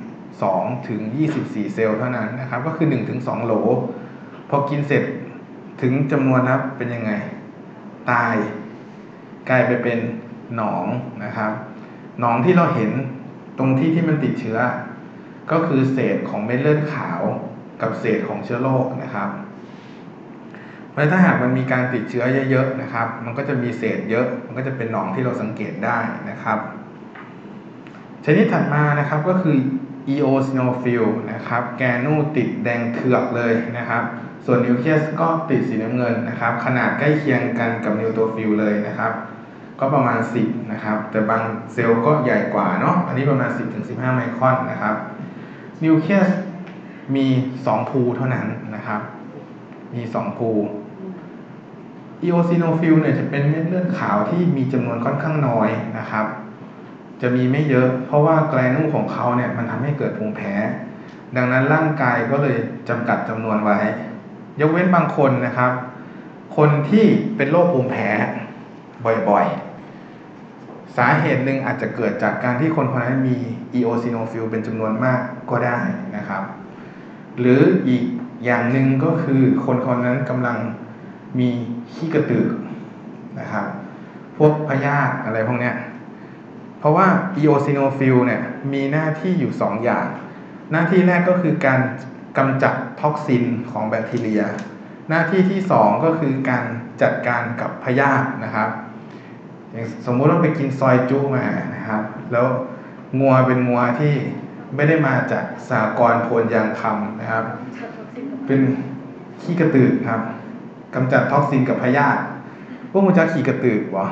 12ถึง24เซลล์เท่านั้นนะครับก็คือ1ถึง2โหลพอกินเสร็จถึงจำนวนนับเป็นยังไงตายกลายไปเป็นหนองนะครับหนองที่เราเห็นตรงที่มันติดเชื้อก็คือเศษของเม็ดเลือดขาวกับเศษของเชื้อโรคนะครับเพราะถ้าหากมันมีการติดเชื้อเยอะๆนะครับมันก็จะมีเศษเยอะมันก็จะเป็นหนองที่เราสังเกตได้นะครับชนิดถัดมานะครับก็คือ eosinophil นะครับแกนูติดแดงเถือกเลยนะครับส่วนนิวเคลียสก็ติดสีน้ำเงินนะครับขนาดใกล้เคียงกันกับนิวโตฟิลเลยนะครับก็ประมาณ10นะครับแต่บางเซลล์ก็ใหญ่กว่าเนาะอันนี้ประมาณ 10-15 ไมครอนนะครับนิวเคลียสมี2ภูเท่านั้นนะครับมี2ภูอีโอซิโนฟิลเนี่ยจะเป็นเม็ดเลือดขาวที่มีจำนวนค่อนข้างน้อยนะครับจะมีไม่เยอะเพราะว่าแกลนูของเขาเนี่ยมันทำให้เกิดภูมิแพ้ดังนั้นร่างกายก็เลยจำกัดจำนวนไว้ยกเว้นบางคนนะครับคนที่เป็นโรคภูมิแพ้บ่อยๆสาเหตุหนึ่งอาจจะเกิดจากการที่คนคนนั้นมีอีโอซิโนฟิลเป็นจำนวนมากก็ได้นะครับหรืออีกอย่างหนึ่งก็คือคนคนนั้นกำลังมีขี้กระตือนะครับพวกพยาธิอะไรพวกเนี้ยเพราะว่าอีโอซิโนฟิลเนี่ยมีหน้าที่อยู่2อย่างหน้าที่แรกก็คือการกำจัดท็อกซินของแบคทีเรียหน้าที่ที่2ก็คือการจัดการกับพยาธินะครับอย่างสมมุติว่าไปกินซอยจุมานะครับแล้วงัวเป็นงัวที่ไม่ได้มาจากสหกรณ์โพนยางคำนะครับเป็นขี้กระตือครับกำจัดท็อกซินกับพยาธิพวกมันจะขี้กระตือวะ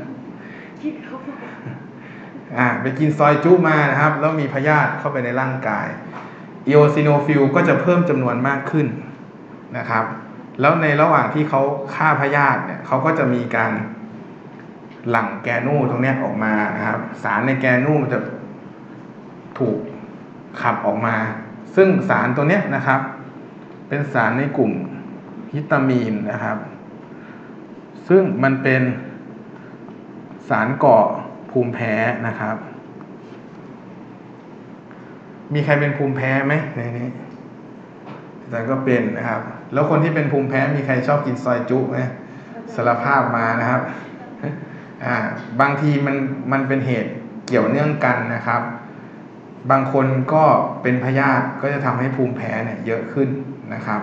ไปกินซอยจุมานะครับแล้วมีพยาธิเข้าไปในร่างกายอีโอซิโนฟิลก็จะเพิ่มจำนวนมากขึ้นนะครับแล้วในระหว่างที่เขาฆ่าพยาธิเนี่ยเขาก็จะมีการหลั่งแกนูตรงนี้ออกมานะครับสารในแกนูมันจะถูกขับออกมาซึ่งสารตัวนี้นะครับเป็นสารในกลุ่มฮิสตามีนนะครับซึ่งมันเป็นสารก่อภูมิแพ้นะครับมีใครเป็นภูมิแพ้ไหมในนี้แต่ก็เป็นนะครับแล้วคนที่เป็นภูมิแพ้มีใครชอบกินซอยจุไหมสารภาพมานะครับบางทีมันเป็นเหตุเกี่ยวเนื่องกันนะครับบางคนก็เป็นพยาธิก็จะทำให้ภูมิแพ้เนี่ยเยอะขึ้นนะครับ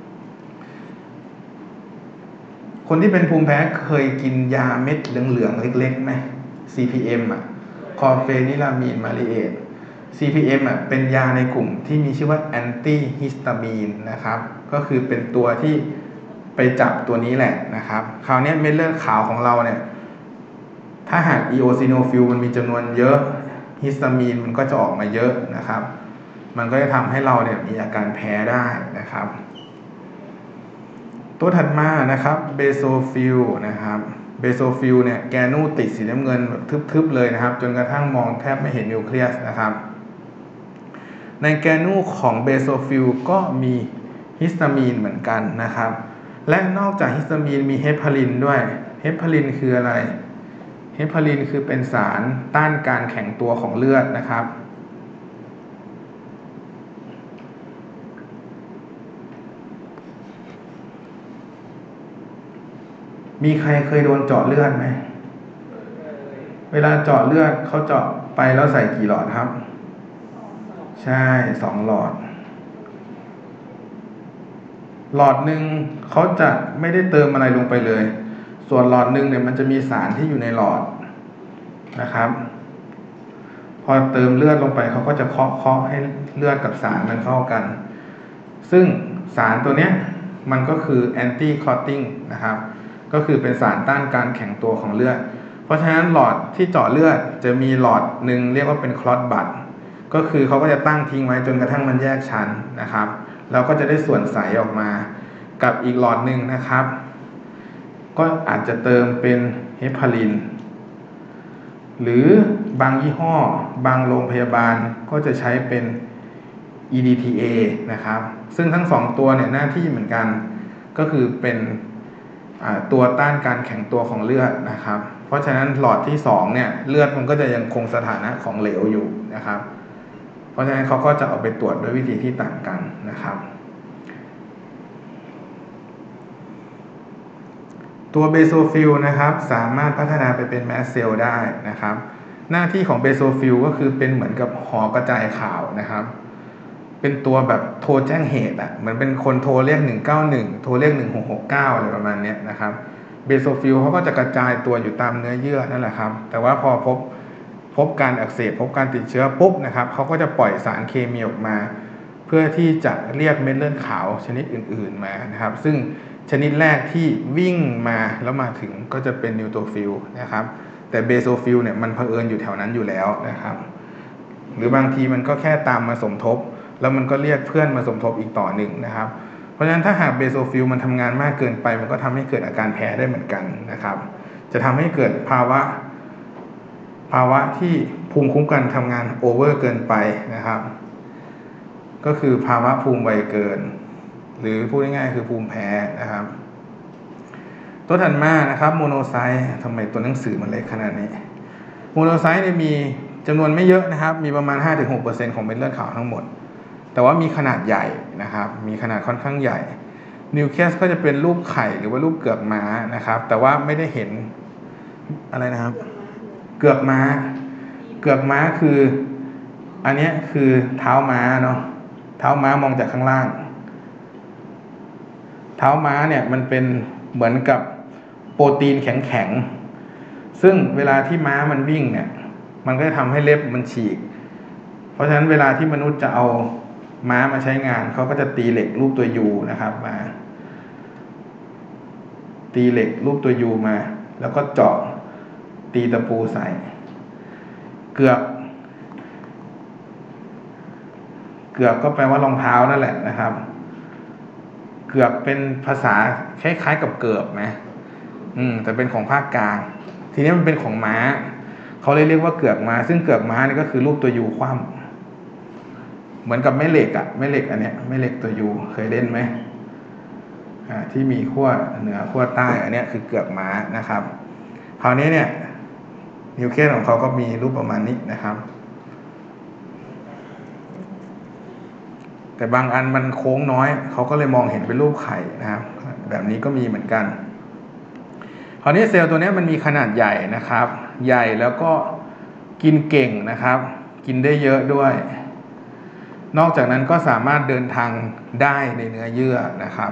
คนที่เป็นภูมิแพ้เคยกินยาเม็ดเหลืองๆเล็กๆไหม CPM คอร์เฟนิลามีนมาริเอท CPM เป็นยาในกลุ่มที่มีชื่อว่าแอนตี้ฮิสตามีนนะครับก็คือเป็นตัวที่ไปจับตัวนี้แหละนะครับคราวนี้เม็ดเลือดขาวของเราเนี่ยถ้าหากอีโอซิโนฟิลมันมีจำนวนเยอะฮิสตามีนมันก็จะออกมาเยอะนะครับมันก็จะทำให้เราเนี่ยมีอาการแพ้ได้นะครับตัวถัดมานะครับเบโซฟิลนะครับเบโซฟิลเนี่ยแกนูติดสีน้ำเงินแบบทึบๆเลยนะครับจนกระทั่งมองแทบไม่เห็นนิวเคลียสนะครับในแกนูของเบโซฟิลก็มีฮิสตามีนเหมือนกันนะครับและนอกจากฮิสตามีนมีเฮปารินด้วยเฮปารินคืออะไรเฮปารินคือเป็นสารต้านการแข็งตัวของเลือดนะครับมีใครเคยโดนเจาะเลือดไหมเวลาเจาะเลือดเขาเจาะไปแล้วใส่กี่หลอดครับใช่2หลอดหลอดหนึ่งเขาจะไม่ได้เติมอะไรลงไปเลยส่วนหลอดหนึ่งเนี่ยมันจะมีสารที่อยู่ในหลอดนะครับพอเติมเลือดลงไปเขาก็จะเคาะให้เลือดกับสารมันเข้ากันซึ่งสารตัวเนี้ยมันก็คือแอนตี้คลอตติ้งนะครับก็คือเป็นสารต้านการแข็งตัวของเลือดเพราะฉะนั้นหลอดที่เจาะเลือดจะมีหลอดหนึ่งเรียกว่าเป็นคลอตบัดก็คือเขาก็จะตั้งทิ้งไว้จนกระทั่งมันแยกชั้นนะครับแล้วก็จะได้ส่วนใสออกมากับอีกหลอดหนึ่งนะครับก็อาจจะเติมเป็นเฮปารินหรือบางยี่ห้อบางโรงพยาบาลก็จะใช้เป็น EDTA นะครับซึ่งทั้งสองตัวเนี่ยหน้าที่เหมือนกันก็คือเป็นตัวต้านการแข็งตัวของเลือดนะครับเพราะฉะนั้นหลอดที่2เนี่ยเลือดมันก็จะยังคงสถานะของเหลวอยู่นะครับเพราะฉะนั้นเขาก็จะเอาไปตรวจด้วยวิธีที่ต่างกันนะครับตัวเบโซฟิลนะครับสามารถพัฒนาไปเป็นแมสเซลได้นะครับหน้าที่ของเบโซฟิลก็คือเป็นเหมือนกับหอกระจายข่าวนะครับเป็นตัวแบบโทรแจ้งเหตุเหมือนเป็นคนโทรเรียก191โทรเรียก1669อะไรประมาณนี้นะครับเบโซฟิลเขาก็จะกระจายตัวอยู่ตามเนื้อเยื่อนั่นแหละครับแต่ว่าพอพบการอักเสบพบการติดเชื้อปุ๊บนะครับเขาก็จะปล่อยสารเคมีออกมาเพื่อที่จะเรียกเม็ดเลือดขาวชนิดอื่นๆมานะครับซึ่งชนิดแรกที่วิ่งมาแล้วมาถึงก็จะเป็นนิวโตฟิลนะครับแต่เบโซฟิลเนี่ยมันเผอิญอยู่แถวนั้นอยู่แล้วนะครับหรือบางทีมันก็แค่ตามมาสมทบแล้วมันก็เรียกเพื่อนมาสมทบอีกต่อหนึ่งนะครับเพราะฉะนั้นถ้าหากเบโซฟิลมันทำงานมากเกินไปมันก็ทำให้เกิดอาการแพ้ได้เหมือนกันนะครับจะทำให้เกิดภาวะที่ภูมิคุ้มกันทำงานโอเวอร์เกินไปนะครับก็คือภาวะภูมิไวเกินหรือพูดง่ายๆคือภูมิแพ้นะครับตัวถัดมานะครับโมโนไซต์ทำไมตัวหนังสือมันเล็กขนาดนี้โมโนไซต์เนี่ยมีจำนวนไม่เยอะนะครับมีประมาณ 5-6% ของเม็ดเลือดขาวทั้งหมดแต่ว่ามีขนาดใหญ่นะครับมีขนาดค่อนข้างใหญ่นิวเคลียสก็จะเป็นรูปไข่หรือว่ารูปเกือกม้านะครับแต่ว่าไม่ได้เห็นอะไรนะครับเกือกม้าคืออันนี้คือเท้าม้าเนาะเท้าม้ามองจากข้างล่างเท้าม้าเนี่ยมันเป็นเหมือนกับโปรตีนแข็งๆซึ่งเวลาที่ม้ามันวิ่งเนี่ยมันก็จะทำให้เล็บมันฉีกเพราะฉะนั้นเวลาที่มนุษย์จะเอาม้ามาใช้งานเขาก็จะตีเหล็กรูปตัวยูนะครับมาตีเหล็กรูปตัวยูมาแล้วก็เจาะตีตะปูใส่เกือบก็แปลว่ารองเท้านั่นแหละนะครับเกือบเป็นภาษาคล้ายๆกับเกือบนะแต่เป็นของภาคกลางทีนี้มันเป็นของม้าเขาเลยเรียกว่าเกือกม้าซึ่งเกือกม้านี่ก็คือรูปตัวยูคว่ำเหมือนกับแม่เหล็กแม่เหล็กอันเนี้ยแม่เหล็กตัวยูเคยเล่นไหมที่มีขั้วเหนือขั้วใต้อันเนี้ยคือเกือกม้านะครับคราวนี้เนี่ยนิวเคลียสของเขาก็มีรูปประมาณนี้นะครับแต่บางอันมันโค้งน้อยเขาก็เลยมองเห็นเป็นรูปไข่นะครับแบบนี้ก็มีเหมือนกันคราวนี้เซลล์ตัวนี้มันมีขนาดใหญ่นะครับใหญ่แล้วก็กินเก่งนะครับกินได้เยอะด้วยนอกจากนั้นก็สามารถเดินทางได้ในเนื้อเยื่อนะครับ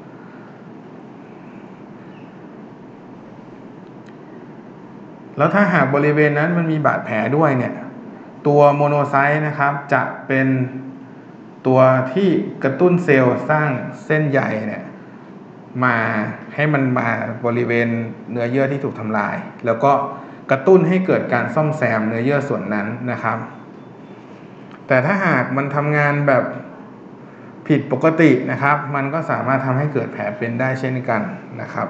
แล้วถ้าหากบริเวณนั้นมันมีบาดแผลด้วยเนี่ยตัวโมโนไซต์นะครับจะเป็นตัวที่กระตุ้นเซลล์สร้างเส้นใยเนี่ยมาให้มันมาบริเวณเนื้อเยื่อที่ถูกทำลายแล้วก็กระตุ้นให้เกิดการซ่อมแซมเนื้อเยื่อส่วนนั้นนะครับแต่ถ้าหากมันทำงานแบบผิดปกตินะครับมันก็สามารถทำให้เกิดแผลเป็นได้เช่นกันนะครับ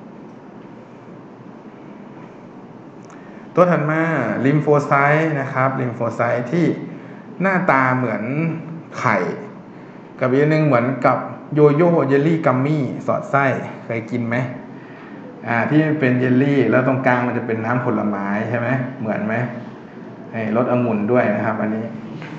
ตัวถัดมาลิมโฟไซต์นะครับลิมโฟไซต์ที่หน้าตาเหมือนไข่กับอีกนึงเหมือนกับโยโย่เยลลี่กัมมี่สอดไส้เคยกินไหมที่เป็นเยลลี่แล้วตรงกลางมันจะเป็นน้ำผลไม้ใช่ไหมเหมือนไหมรสองุ่นด้วยนะครับอันนี้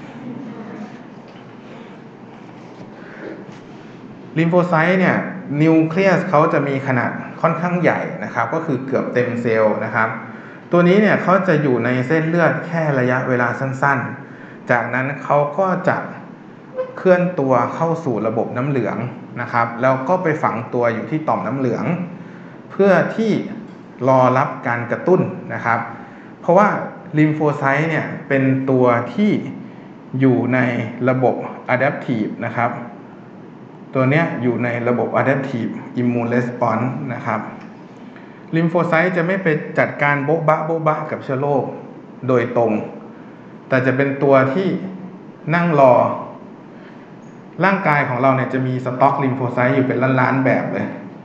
ลิมโฟไซต์เนี่ยนิวเคลียสเขาจะมีขนาดค่อนข้างใหญ่นะครับก็คือเกือบเต็มเซลล์นะครับตัวนี้เนี่ยเขาจะอยู่ในเส้นเลือดแค่ระยะเวลาสั้นๆจากนั้นเขาก็จะเคลื่อนตัวเข้าสู่ระบบน้ำเหลืองนะครับแล้วก็ไปฝังตัวอยู่ที่ต่อมน้ำเหลืองเพื่อที่รอรับการกระตุ้นนะครับเพราะว่าลิมโฟไซต์เนี่ยเป็นตัวที่อยู่ในระบบ adaptive นะครับตัวเนี้ยอยู่ในระบบ adaptive immune response นะครับลิมโฟไซต์จะไม่ไปจัดการโบ๊ะบะกับเชื้อโรคโดยตรงแต่จะเป็นตัวที่นั่งรอร่างกายของเราเนี่ยจะมีสต็อกลิมโฟไซต์อยู่เป็นล้านๆแบบเลย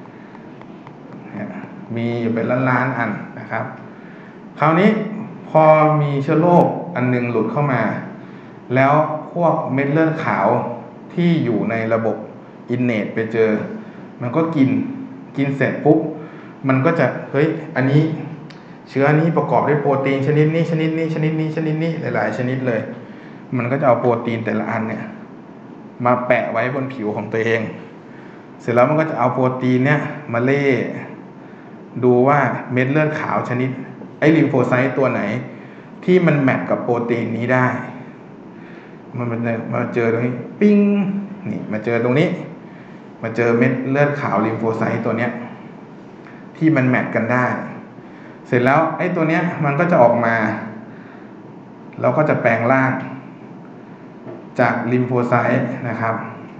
มีอยู่เป็นล้านๆอันนะครับคราวนี้พอมีเชื้อโรคอันนึงหลุดเข้ามาแล้วพวกเม็ดเลือดขาวที่อยู่ในระบบอินเนตไปเจอมันก็กินเสร็จปุ๊บมันก็จะเฮ้ยอันนี้เชื้อนี้ประกอบด้วยโปรตีนชนิดนี้หลายๆชนิดเลยมันก็จะเอาโปรตีนแต่ละอันเนี่ยมาแปะไว้บนผิวของตัวเองเสร็จแล้วมันก็จะเอาโปรตีนเนี่ยมาเล่ดูว่าเม็ดเลือดขาวชนิดไอ้ลิมโฟไซต์ตัวไหนที่มันแมทกับโปรตีนนี้ได้มันมาเจอตรงนี้ปิ้งนี่มาเจอตรงนี้มาเจอเม็ดเลือดขาวลิมโฟไซต์ตัวเนี้ยที่มันแมทกันได้เสร็จแล้วไอ้ตัวเนี้ยมันก็จะออกมาเราก็จะแปลงร่างจากลิมโฟไซต์นะครับ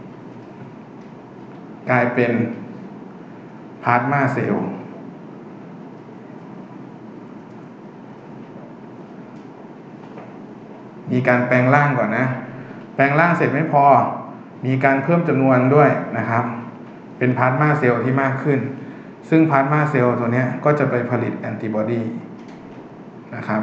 กลายเป็นพลาสมาเซลล์มีการแปลงร่างก่อนนะแปลงร่างเสร็จไม่พอมีการเพิ่มจำนวนด้วยนะครับเป็นพลาสมาเซลล์ที่มากขึ้นซึ่งพลาสมาเซลล์ตัวนี้ก็จะไปผลิตแอนติบอดีนะครับ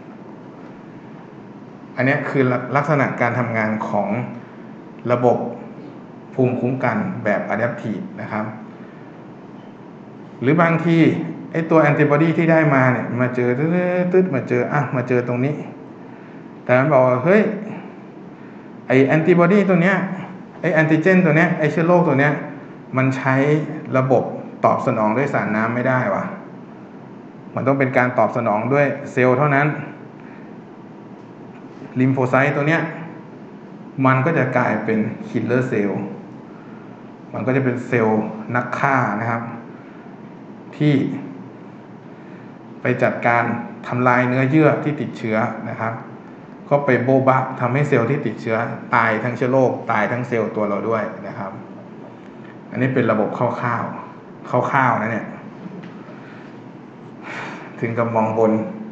อันนี้คือลักษณะการทำงานของระบบภูมิคุ้มกันแบบ adaptive นะครับหรือบางทีไอ้ตัวแอนติบอดีที่ได้มาเนี่ยมาเจอตึ๊ดมาเจอตรงนี้แต่มันบอกว่าเฮ้ยไอแอนติบอดีตัวเนี้ยไอแอนติเจนตัวเนี้ยไอเชื้อโรคตัวเนี้ยมันใช้ระบบตอบสนองด้วยสารน้ำไม่ได้ว่ะมันต้องเป็นการตอบสนองด้วยเซลล์เท่านั้นลิมโฟไซต์ตัวเนี้ยมันก็จะกลายเป็นคิลเลอร์เซลล์มันก็จะเป็นเซลล์นักฆ่านะครับที่ไปจัดการทำลายเนื้อเยื่อที่ติดเชื้อนะครับก็ไปโบบะทำให้เซลล์ที่ติดเชื้อตายทั้งเชื้อโรคตายทั้งเซลล์ตัวเราด้วยนะครับอันนี้เป็นระบบคร่าวๆนะเนี่ยถึงกับมองบน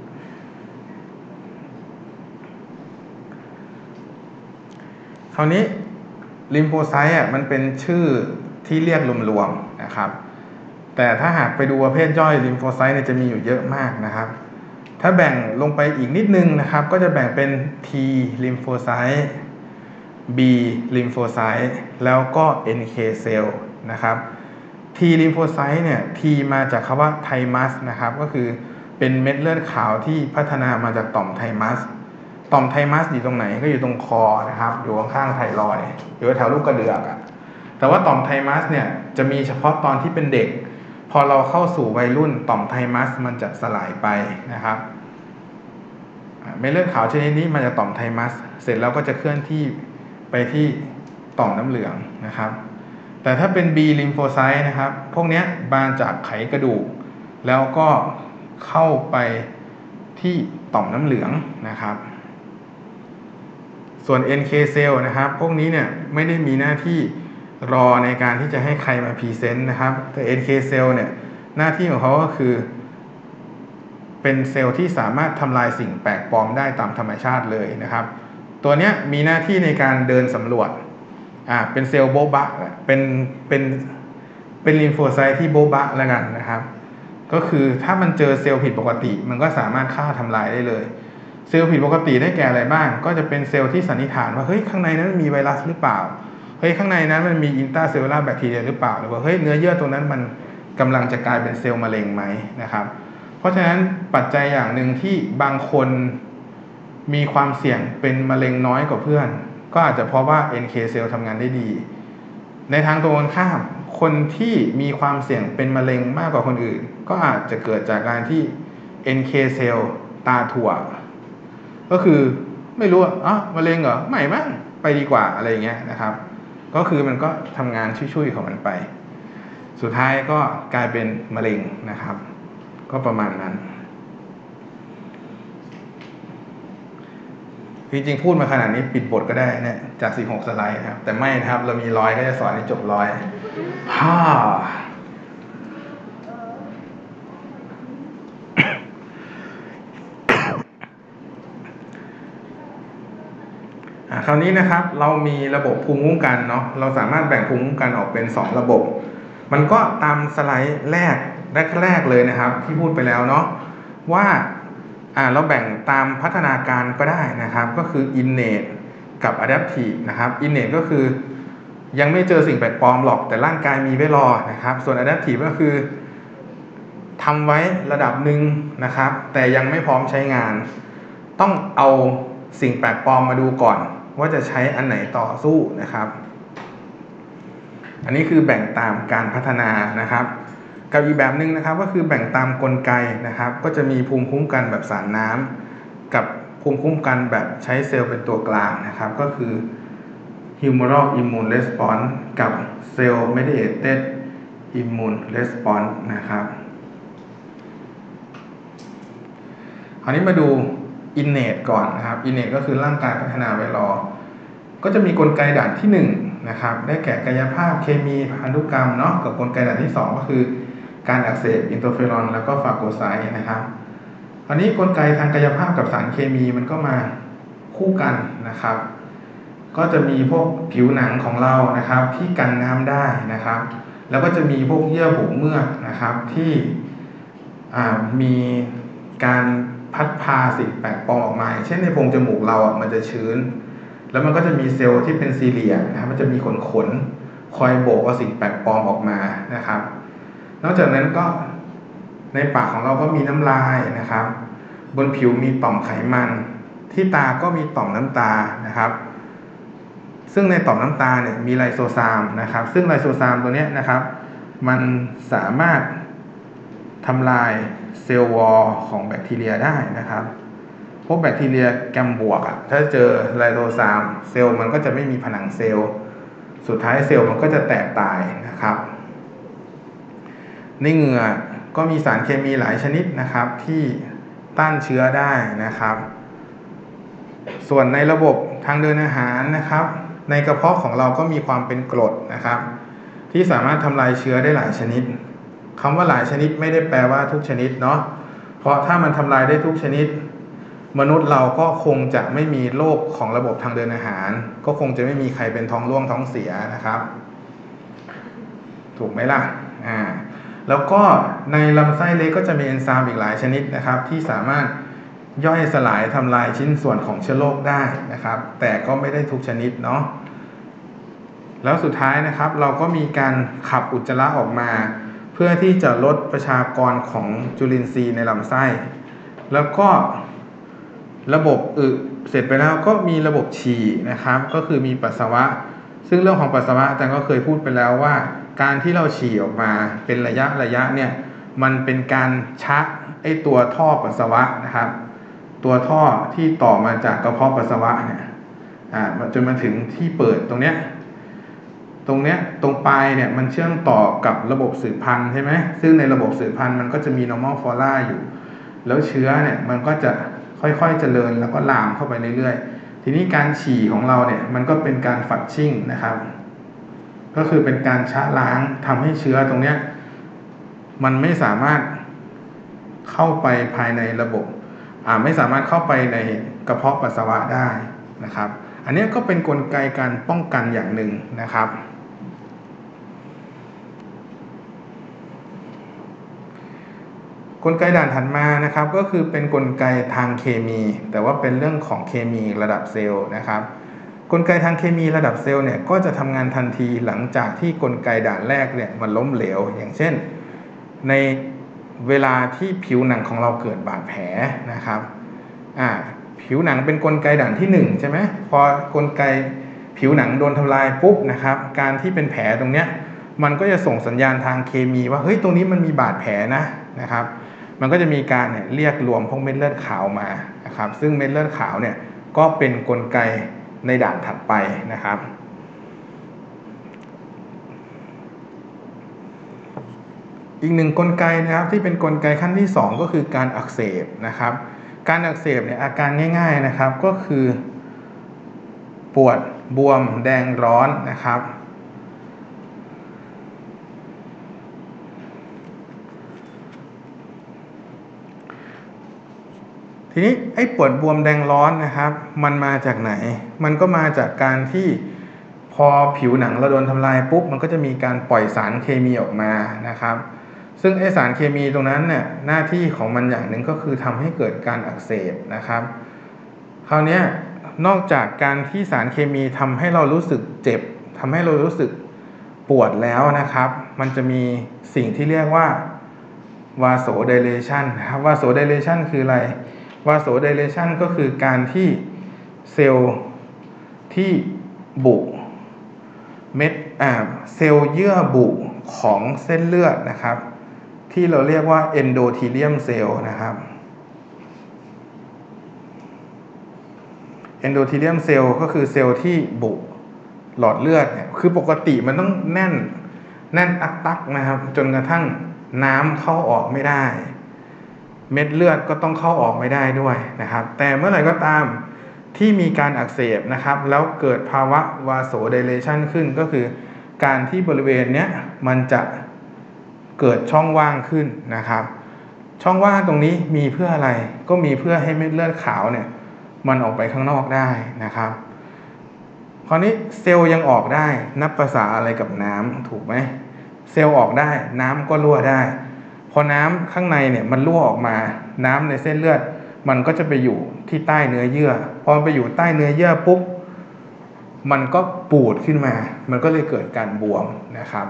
คราวนี้ลิมโฟไซต์มันเป็นชื่อที่เรียกรวมๆนะครับแต่ถ้าหากไปดูประเภทย่อยลิมโฟไซต์เนี่ยจะมีอยู่เยอะมากนะครับถ้าแบ่งลงไปอีกนิดนึงนะครับก็จะแบ่งเป็น T ลิมโฟไซต์ B ลิมโฟไซต์แล้วก็ NK เซลล์นะครับ T ลิมโฟไซต์เนี่ย T มาจากคำว่าไทมัสนะครับก็คือเป็นเม็ดเลือดขาวที่พัฒนามาจากต่อมไทมัสต่อมไทมัสอยู่ตรงไหนก็อยู่ตรงคอนะครับอยู่ข้างๆไทรอยด์อยู่แถวลูกกระเดือกแต่ว่าต่อมไทมัสเนี่ยจะมีเฉพาะตอนที่เป็นเด็กพอเราเข้าสู่วัยรุ่นต่อมไทมัสมันจะสลายไปนะครับเม็ดเลือดขาวชนิดนี้มาจากต่อมไทมัสเสร็จแล้วก็จะเคลื่อนที่ไปที่ต่อมน้ำเหลืองนะครับแต่ถ้าเป็น B ลิมโฟไซต์นะครับพวกนี้มาจากไขกระดูกแล้วก็เข้าไปที่ต่อมน้ำเหลืองนะครับส่วน NK เซลล์นะครับพวกนี้เนี่ยไม่ได้มีหน้าที่รอในการที่จะให้ใครมาพรีเซนต์นะครับแต่ NK เซลล์เนี่ยหน้าที่ของเขาก็คือเป็นเซลล์ที่สามารถทำลายสิ่งแปลกปลอมได้ตามธรรมชาติเลยนะครับตัวเนี้ยมีหน้าที่ในการเดินสำรวจเป็นเซลล์โบบะเป็นลิมโฟไซต์ที่โบบะแล้วกันนะครับก็คือถ้ามันเจอเซลล์ผิดปกติมันก็สามารถฆ่าทำลายได้เลยเซลล์ผิดปกติได้แก่อะไรบ้างก็จะเป็นเซลล์ที่สันนิษฐานว่าเฮ้ยข้างในนั้นมีไวรัสหรือเปล่าเฮ้ยข้างในนั้นมันมีอินตราเซลลูลาร์แบคทีเรียหรือเปล่าหรือว่าเฮ้ยเนื้อเยื่อตรงนั้นมันกำลังจะกลายเป็นเซลล์มะเร็งไหมนะครับเพราะฉะนั้นปัจจัยอย่างหนึ่งที่บางคนมีความเสี่ยงเป็นมะเร็งน้อยกว่าเพื่อนก็อาจจะเพราะว่า NK เซลล์ทำงานได้ดีในทางตรงกันข้ามคนที่มีความเสี่ยงเป็นมะเร็งมากกว่าคนอื่นก็อาจจะเกิดจากการที่ NK เซลล์ตาถั่วก็คือไม่รู้มะเร็งเหรอไม่มั้งไปดีกว่าอะไรอย่างเงี้ยนะครับก็คือมันก็ทำงานช่วยๆของมันไปสุดท้ายก็กลายเป็นมะเร็งนะครับก็ประมาณนั้นจริงๆพูดมาขนาดนี้ปิดบทก็ได้เนี่ยจาก16 สไลด์นะครับแต่ไม่นะครับเรามี100ก็จะสอนให้จบ100คราวนี้นะครับเรามีระบบภูมิคุ้มกันเนาะเราสามารถแบ่งภูมิคุ้มกันออกเป็น2ระบบมันก็ตามสไลด์แรกเลยนะครับที่พูดไปแล้วเนาะว่าเราแบ่งตามพัฒนาการก็ได้นะครับก็คือ innate กับ adaptive นะครับ innate ก็คือยังไม่เจอสิ่งแปลกปลอมหรอกแต่ร่างกายมีไว้รอนะครับส่วน adaptive ก็คือทำไว้ระดับหนึ่งนะครับแต่ยังไม่พร้อมใช้งานต้องเอาสิ่งแปลกปลอมมาดูก่อนว่าจะใช้อันไหนต่อสู้นะครับอันนี้คือแบ่งตามการพัฒนานะครับกับอีกแบบหนึ่งนะครับก็คือแบ่งตามกลไกนะครับก็จะมีภูมิคุ้มกันแบบสารน้ำกับภูมิคุ้มกันแบบใช้เซลล์เป็นตัวกลางนะครับก็คือ humoral immune response กับ cell mediated immune response นะครับคราวนี้มาดู innate ก่อนนะครับ innate ก็คือร่างกายพัฒนาไว้รอก็จะมีกลไกด่านที่1นะครับได้แก่กายภาพเคมีพันธุกรรมเนาะกับกลไกด่านที่2ก็คือการอักเสบอินเตอร์เฟอรอนแล้วก็ฟาโกไซต์นะครับคราวนี้กลไกทางกายภาพกับสารเคมีมันก็มาคู่กันนะครับก็จะมีพวกผิวหนังของเรานะครับที่กันน้ำได้นะครับแล้วก็จะมีพวกเยื่อบุเมือกนะครับที่มีการพัดพาสิ่งแปลกปลอมออกมาเช่นในโพรงจมูกเรามันจะชื้นแล้วมันก็จะมีเซลล์ที่เป็นซีเลียนะครับมันจะมีขนคอยโบกเอาสิ่งแปลกปลอมออกมานะครับนอกจากนั้นก็ในปากของเราก็มีน้ำลายนะครับบนผิวมีต่อมไขมันที่ตาก็มีต่อมน้ำตานะครับซึ่งในต่อมน้ำตาเนี่ยมีไลโซซามนะครับซึ่งไลโซซามตัวนี้นะครับมันสามารถทำลายเซลล์วอลของแบคทีเรียได้นะครับพวกแบคทีเรียแกมบวกถ้าเจอไลโซซามเซลล์มันก็จะไม่มีผนังเซลล์สุดท้ายเซลล์มันก็จะแตกตายนะครับในเหงื่อก็มีสารเคมีหลายชนิดนะครับที่ต้านเชื้อได้นะครับส่วนในระบบทางเดินอาหารนะครับในกระเพาะของเราก็มีความเป็นกรดนะครับที่สามารถทำลายเชื้อได้หลายชนิดคำว่าหลายชนิดไม่ได้แปลว่าทุกชนิดเนาะเพราะถ้ามันทำลายได้ทุกชนิดมนุษย์เราก็คงจะไม่มีโรคของระบบทางเดินอาหารก็คงจะไม่มีใครเป็นท้องร่วงท้องเสียนะครับถูกไหมล่ะแล้วก็ในลำไส้เล็กก็จะมีเอนไซม์อีกหลายชนิดนะครับที่สามารถย่อยสลายทำลายชิ้นส่วนของเชื้อโรคได้นะครับแต่ก็ไม่ได้ทุกชนิดเนาะแล้วสุดท้ายนะครับเราก็มีการขับอุจจาระออกมาเพื่อที่จะลดประชากรของจุลินทรีย์ในลำไส้แล้วก็ระบบเสร็จไปแล้วก็มีระบบฉี่นะครับก็คือมีปัสสาวะซึ่งเรื่องของปัสสาวะอาจารย์ก็เคยพูดไปแล้วว่าการที่เราฉี่ออกมาเป็นระยะเนี่ยมันเป็นการชักตัวท่อปัสสาวะนะครับตัวท่อที่ต่อมาจากกระเพาะปัสสาวะเนี่ยจนมาถึงที่เปิดตรงปลายเนี่ยมันเชื่อมต่อกับระบบสืบพันธุ์ใช่ไหมซึ่งในระบบสืบพันธุ์มันก็จะมี normal flora อยู่แล้วเชื้อเนี่ยมันก็จะค่อยๆเจริญแล้วก็ลามเข้าไปเรื่อยๆทีนี้การฉี่ของเราเนี่ยมันก็เป็นการฟัดชิ่งนะครับก็คือเป็นการชะล้างทำให้เชื้อตรงเนี้ยมันไม่สามารถเข้าไปภายในระบบไม่สามารถเข้าไปในกระเพาะปัสสาวะได้นะครับอันนี้ก็เป็นกลไกการป้องกันอย่างหนึ่งนะครับกลไกด่านถัดมานะครับก็คือเป็นกลไกทางเคมีแต่ว่าเป็นเรื่องของเคมีระดับเซลล์นะครับกลไกทางเคมีระดับเซลล์เนี่ยก็จะทำงานทันทีหลังจากที่กลไกด่านแรกเนี่ยมันล้มเหลวอย่างเช่นในเวลาที่ผิวหนังของเราเกิดบาดแผลนะครับผิวหนังเป็นกลไกด่านที่1ใช่ไหมพอกลไกผิวหนังโดนทำลายปุ๊บนะครับการที่เป็นแผลตรงเนี้ยมันก็จะส่งสัญญาณทางเคมีว่าเฮ้ยตรงนี้มันมีบาดแผลนะครับมันก็จะมีการเรียกรวมพวกเม็ดเลือดขาวมานะครับซึ่งเม็ดเลือดขาวเนี่ยก็เป็นกลไกในด่านถัดไปนะครับอีกหนึ่งกลไกนะครับที่เป็นกลไกขั้นที่2ก็คือการอักเสบนะครับการอักเสบเนี่ยอาการง่ายๆนะครับก็คือปวดบวมแดงร้อนนะครับทีนี้ไอ้ปวดบวมแดงร้อนนะครับมันมาจากไหนมันก็มาจากการที่พอผิวหนังเราโดนทำลายปุ๊บมันก็จะมีการปล่อยสารเคมีออกมานะครับซึ่งไอสารเคมีตรงนั้นเนี่ยหน้าที่ของมันอย่างหนึ่งก็คือทำให้เกิดการอักเสบนะครับคราวนี้นอกจากการที่สารเคมีทำให้เรารู้สึกเจ็บทำให้เรารู้สึกปวดแล้วนะครับมันจะมีสิ่งที่เรียกว่าวาโสไดเลชันนะครับวาโสไดเลชันคืออะไรวาโสไดเลชันก็คือการที่เซลล์ที่บุเซลล์เยื่อบุของเส้นเลือดนะครับที่เราเรียกว่าเอนโดทีเลียมเซลล์นะครับเอนโดทีเลียมเซลล์ก็คือเซลล์ที่บุหลอดเลือดเนี่ยคือปกติมันต้องแน่นอักตักนะครับจนกระทั่งน้ำเข้าออกไม่ได้เม็ดเลือดก็ต้องเข้าออกไม่ได้ด้วยนะครับแต่เมื่อไหร่ก็ตามที่มีการอักเสบนะครับแล้วเกิดภาวะวาโสไดเลชันขึ้นก็คือการที่บริเวณเนี้ยมันจะเกิดช่องว่างขึ้นนะครับช่องว่างตรงนี้มีเพื่ออะไรก็มีเพื่อให้เม็ดเลือดขาวเนี่ยมันออกไปข้างนอกได้นะครับคราวนี้เซลล์ยังออกได้นับภาษาอะไรกับน้ำถูกไหมเซลล์ออกได้น้ำก็รั่วได้พอน้ำข้างในเนี่ยมันรั่วออกมาน้ำในเส้นเลือดมันก็จะไปอยู่ที่ใต้เนื้อเยื่อพอไปอยู่ใต้เนื้อเยื่อปุ๊บมันก็ปูดขึ้นมามันก็เลยเกิดการบวมนะครับ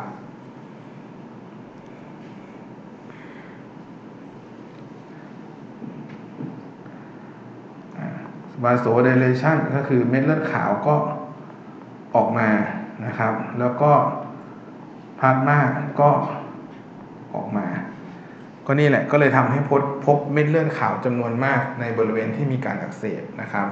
วาโสไดเลชันก็คือเม็ดเลือดขาวก็ออกมานะครับแล้วก็พลาสมาก็ออกมาก็นี่แหละก็เลยทำให้พบเม็ดเลือดขาวจำนวนมากในบริเวณที่มีการอักเสบนะครับ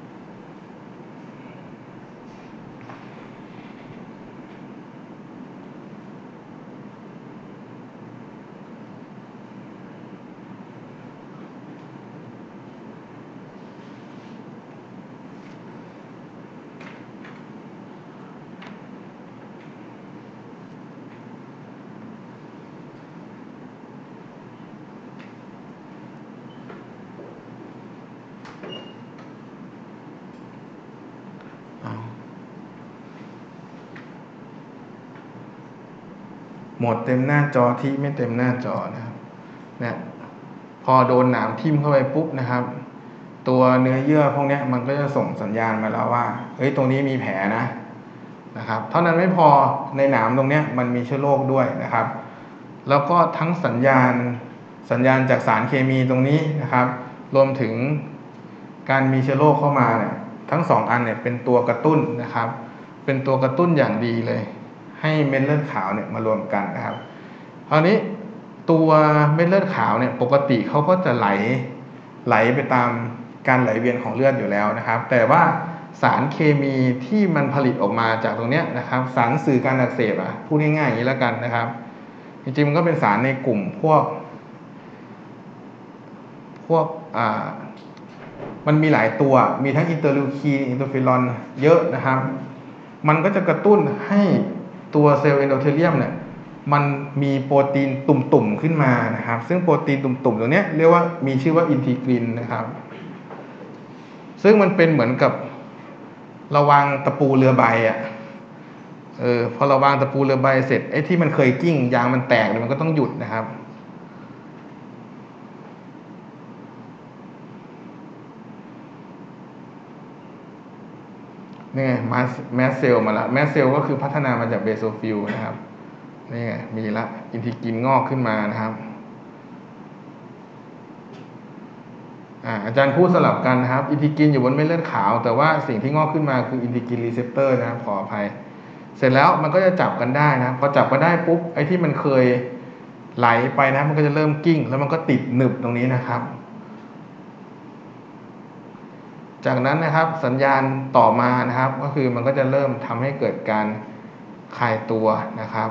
หมดเต็มหน้าจอที่ไม่เต็มหน้าจอนะครับเนี่ยพอโดนหนามทิ่มเข้าไปปุ๊บนะครับตัวเนื้อเยื่อพวกนี้มันก็จะส่งสัญญาณมาแล้วว่าเฮ้ยตรงนี้มีแผลนะครับเท่านั้นไม่พอในหนามตรงนี้มันมีเชื้อโรคด้วยนะครับแล้วก็ทั้งสัญญาณจากสารเคมีตรงนี้นะครับรวมถึงการมีเชื้อโรคเข้ามาเนี่ยทั้งสองอันเนี่ยเป็นตัวกระตุ้นนะครับเป็นตัวกระตุ้นอย่างดีเลยให้เม็ดเลือดขาวเนี่ยมารวมกันนะครับคราวนี้ตัวเม็ดเลือดขาวเนี่ยปกติเขาก็จะไหลไปตามการไหลเวียนของเลือดอยู่แล้วนะครับแต่ว่าสารเคมีที่มันผลิตออกมาจากตรงเนี้ยนะครับสารสื่อการอักเสบพูดง่ายๆอย่างนี้แล้วกันนะครับจริงๆมันก็เป็นสารในกลุ่มพวกมันมีหลายตัวมีทั้งอินเตอร์ลิวคีนอินเตอร์ฟิลอนเยอะนะครับมันก็จะกระตุ้นให้ตัวเซลล์เอนโดเทเลียมเนี่ยมันมีโปรตีนตุ่มๆขึ้นมานะครับซึ่งโปรตีนตุ่มๆตัวนี้เรียกว่ามีชื่อว่าอินทิกรินนะครับซึ่งมันเป็นเหมือนกับระวางตะปูเรือใบพอระวางตะปูเรือใบเสร็จไอ้ที่มันเคยกิ้งยางมันแตกมันก็ต้องหยุดนะครับนี่ไงแมสเซลมาแล้วแมสเซลก็คือพัฒนามาจากเบโซฟิลนะครับนี่ไงมีละอินทิกรินงอกขึ้นมานะครับอาจารย์พูดสลับกันนะครับอินทิกรินอยู่บนเม็ดเลือดขาวแต่ว่าสิ่งที่งอกขึ้นมาคืออินทิกรินรีเซปเตอร์นะครับขออภัยเสร็จแล้วมันก็จะจับกันได้นะพอจับกันได้ปุ๊บไอ้ที่มันเคยไหลไปนะมันก็จะเริ่มกิ้งแล้วมันก็ติดหนึบตรงนี้นะครับจากนั้นนะครับสัญญาณต่อมานะครับก็คือมันก็จะเริ่มทำให้เกิดการคลายตัวนะครับ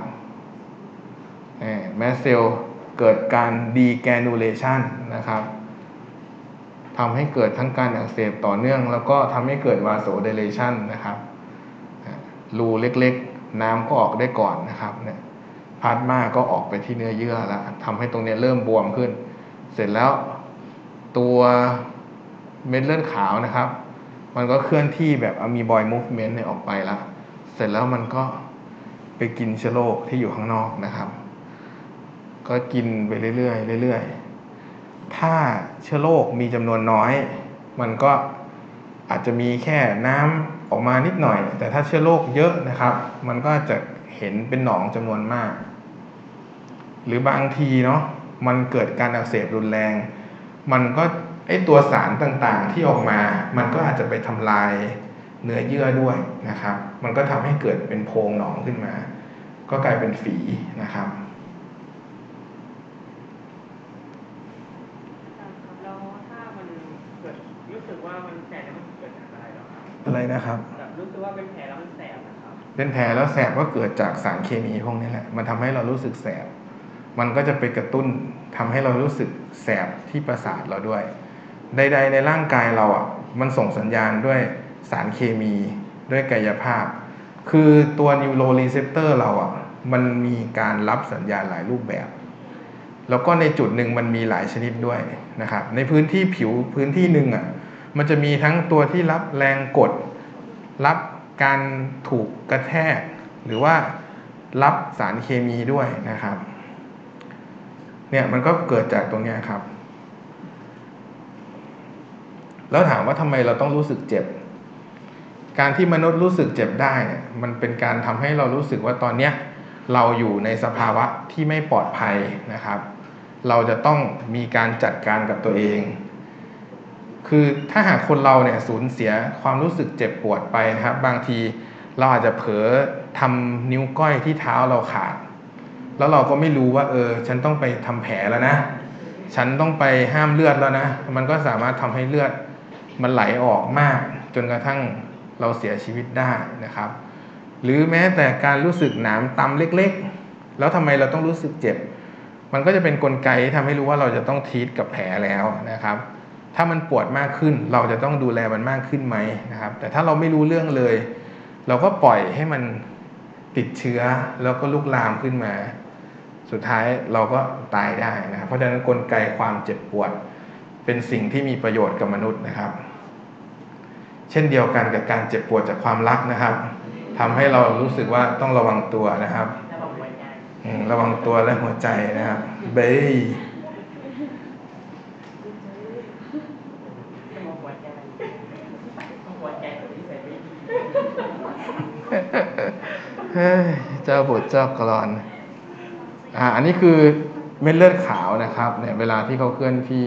แมสเซลเกิดการดีแกนูเลชันนะครับทำให้เกิดทั้งการอักเสบต่อเนื่องแล้วก็ทำให้เกิดวาโสไดเลชันนะครับรูเล็กๆน้ำก็ออกได้ก่อนนะครับเนี่ยพลาสมาก็ออกไปที่เนื้อเยื่อแล้วทำให้ตรงนี้เริ่มบวมขึ้นเสร็จแล้วตัวเม็ดเลือดขาวนะครับมันก็เคลื่อนที่แบบอะมีบอยมูฟเมนต์เนี่ยออกไปแล้วเสร็จแล้วมันก็ไปกินเชื้อโรคที่อยู่ข้างนอกนะครับก็กินไปเรื่อยๆเรื่อยๆถ้าเชื้อโรคมีจำนวนน้อยมันก็อาจจะมีแค่น้ำออกมานิดหน่อยแต่ถ้าเชื้อโรคเยอะนะครับมันก็จะเห็นเป็นหนองจำนวนมากหรือบางทีเนาะมันเกิดการอักเสบรุนแรงมันก็ตัวสารต่างๆที่ออกมามันก็อาจจะไปทำลายเนื้อเยื่อด้วยนะครับมันก็ทำให้เกิดเป็นโพรงหนองขึ้นมาก็กลายเป็นฝีนะครับแล้วถ้ามันเกิดรู้สึกว่ามันแสบแล้วมันเกิดจากอะไรหรอครับอะไรนะครับรู้สึกว่าเป็นแผลแล้วมันแสบนะครับเป็นแผลแล้วแสบก็เกิดจากสารเคมีพวกนี้แหละมันทำให้เรารู้สึกแสบมันก็จะไปกระตุ้นทำให้เรารู้สึกแสบที่ประสาทเราด้วยใดๆในร่างกายเราอ่ะมันส่งสัญญาณด้วยสารเคมีด้วยกายภาพคือตัวนิวโรรีเซปเตอร์เราอ่ะมันมีการรับสัญญาณหลายรูปแบบแล้วก็ในจุดหนึ่งมันมีหลายชนิดด้วยนะครับในพื้นที่ผิวพื้นที่หนึ่งอ่ะมันจะมีทั้งตัวที่รับแรงกดรับการถูกกระแทกหรือว่ารับสารเคมีด้วยนะครับเนี่ยมันก็เกิดจากตรงนี้ครับแล้วถามว่าทำไมเราต้องรู้สึกเจ็บการที่มนุษย์รู้สึกเจ็บได้เนี่ยมันเป็นการทำให้เรารู้สึกว่าตอนเนี้ยเราอยู่ในสภาวะที่ไม่ปลอดภัยนะครับเราจะต้องมีการจัดการกับตัวเองคือถ้าหากคนเราเนี่ยสูญเสียความรู้สึกเจ็บปวดไปนะครับบางทีเราอาจจะเผลอทำนิ้วก้อยที่เท้าเราขาดแล้วเราก็ไม่รู้ว่าฉันต้องไปทำแผลแล้วนะฉันต้องไปห้ามเลือดแล้วนะมันก็สามารถทำให้เลือดมันไหลออกมากจนกระทั่งเราเสียชีวิตได้นะครับหรือแม้แต่การรู้สึกหนามตำเล็กๆแล้วทำไมเราต้องรู้สึกเจ็บมันก็จะเป็นกลไกที่ทำให้รู้ว่าเราจะต้องทรีตกับแผลแล้วนะครับถ้ามันปวดมากขึ้นเราจะต้องดูแลมันมากขึ้นไหมนะครับแต่ถ้าเราไม่รู้เรื่องเลยเราก็ปล่อยให้มันติดเชื้อแล้วก็ลุกลามขึ้นมาสุดท้ายเราก็ตายได้นะครับเพราะฉะนั้นกลไกความเจ็บปวดเป็นสิ่งที่มีประโยชน์กับมนุษย์นะครับเช่นเดียวกันกับการเจ็บปวดจากความรักนะครับทำให้เรารู้สึกว่าต้องระวังตัวนะครับระวังตัวและหัวใจนะครับเบย์เจ้าบทเจ้ากรอนอันนี้คือเม็ดเลือดขาวนะครับเนี่ยเวลาที่เขาเคลื่อนที่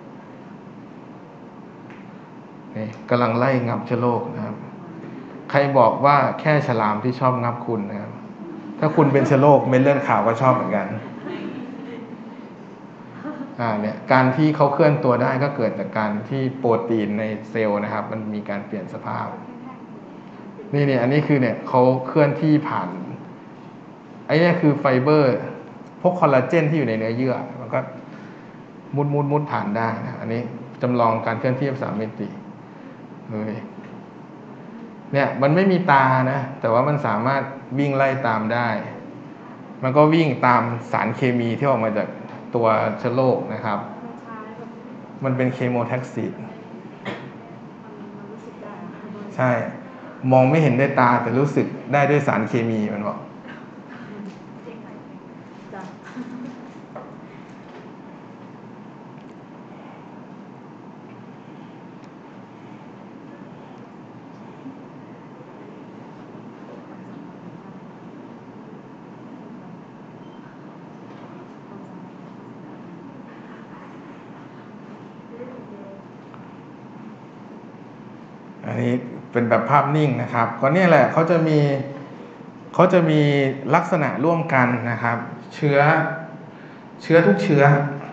นี่กำลังไล่งับเชื้อโรคนะครับใครบอกว่าแค่ฉลามที่ชอบงับคุณนะครับถ้าคุณเป็นเชื้อโรคเม็ดเลือดขาวก็ชอบเหมือนกันเนี่ยการที่เขาเคลื่อนตัวได้ก็เกิดจากการที่โปรตีนในเซลล์นะครับมันมีการเปลี่ยนสภาพนี่อันนี้คือเนี่ยเขาเคลื่อนที่ผ่านไอ้นี่คือไฟเบอร์พวกคอลลาเจนที่อยู่ในเนื้อเยื่อมันก็มุดผ่านได้นะอันนี้จำลองการเคลื่อนที่3 มิติเลยเนี่ยมันไม่มีตานะแต่ว่ามันสามารถวิ่งไล่ตามได้มันก็วิ่งตามสารเคมีที่ออกมาจากตัวเชื้อโรคนะครับมันเป็นเคมีแท็กซิดใช่มองไม่เห็นด้วยตาแต่รู้สึกได้ด้วยสารเคมีมันบอกอันนี้เป็นแบบภาพนิ่งนะครับก็เนี่ยแหละเขาจะมีลักษณะร่วมกันนะครับเชื้อทุกเชื้อ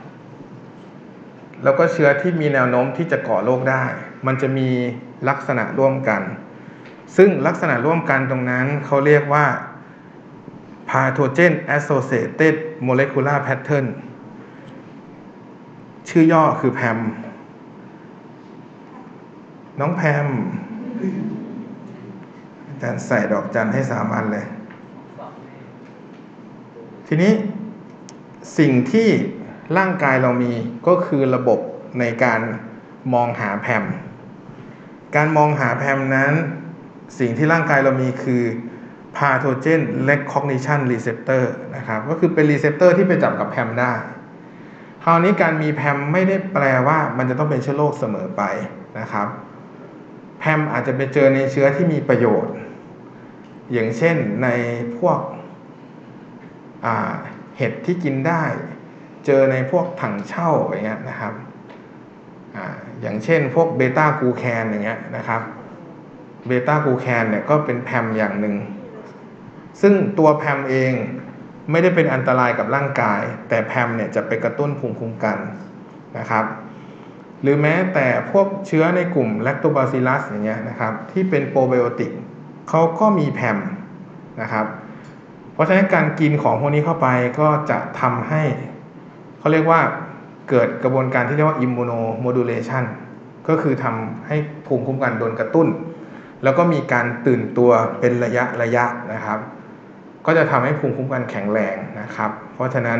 แล้วก็เชื้อที่มีแนวโน้มที่จะก่อโรคได้มันจะมีลักษณะร่วมกันซึ่งลักษณะร่วมกันตรงนั้นเขาเรียกว่า pathogen associated molecular pattern ชื่อย่อคือ PAM น้องแพมอาจารย์ใส่ดอกจันให้3 อันเลย ทีนี้สิ่งที่ร่างกายเรามีก็คือระบบในการมองหาแพมการมองหาแพมนั้นสิ่งที่ร่างกายเรามีคือ pathogen recognition receptor นะครับก็คือเป็นรีเซปเตอร์ที่ไปจับกับแพมได้คราวนี้การมีแพมไม่ได้แปลว่ามันจะต้องเป็นเชื้อโรคเสมอไปนะครับแพมอาจจะไปเจอในเชื้อที่มีประโยชน์อย่างเช่นในพวกเห็ดที่กินได้เจอในพวกถังเช่าอย่างเงี้ยนะครับอย่างเช่นพวกเบต้ากลูแคนอย่างเงี้ยนะครับเบต้ากลูแคนเนี่ยก็เป็นแพมอย่างหนึ่งซึ่งตัวแพมเองไม่ได้เป็นอันตรายกับร่างกายแต่แพมเนี่ยจะไปกระตุ้นภูมิคุ้มกันนะครับหรือแม้แต่พวกเชื้อในกลุ่มแลคโตบาซิลลัสอย่างเงี้ยนะครับที่เป็นโปรไบโอติกเขาก็มีแพมนะครับเพราะฉะนั้นการกินของพวกนี้เข้าไปก็จะทำให้เขาเรียกว่าเกิดกระบวนการที่เรียกว่า immunomodulation ก็คือทำให้ภูมิคุ้มกันโดนกระตุ้นแล้วก็มีการตื่นตัวเป็นระยะนะครับก็จะทำให้ภูมิคุ้มกันแข็งแรงนะครับเพราะฉะนั้น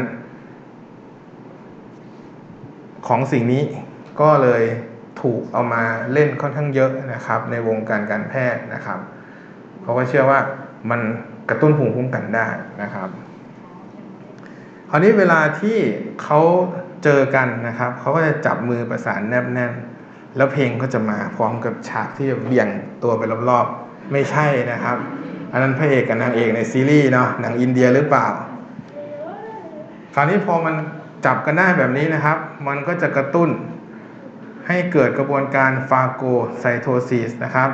ของสิ่งนี้ก็เลยถูกเอามาเล่นค่อนข้างเยอะนะครับในวงการแพทย์นะครับเขาก็เชื่อว่ามันกระตุ้นภูมิคุ้มกันได้นะครับคราวนี้เวลาที่เขาเจอกันนะครับเขาก็จะจับมือประสานแนบแน่นแล้วเพลงก็จะมาพร้อมกับฉากที่เบี่ยงตัวไปรอบๆไม่ใช่นะครับอันนั้นพระเอกกับนางเอกในซีรีส์เนาะหนังอินเดียหรือเปล่าคราวนี้พอมันจับกันได้แบบนี้นะครับมันก็จะกระตุ้นให้เกิดกระบวนการฟาโกไซโทซิสนะครับ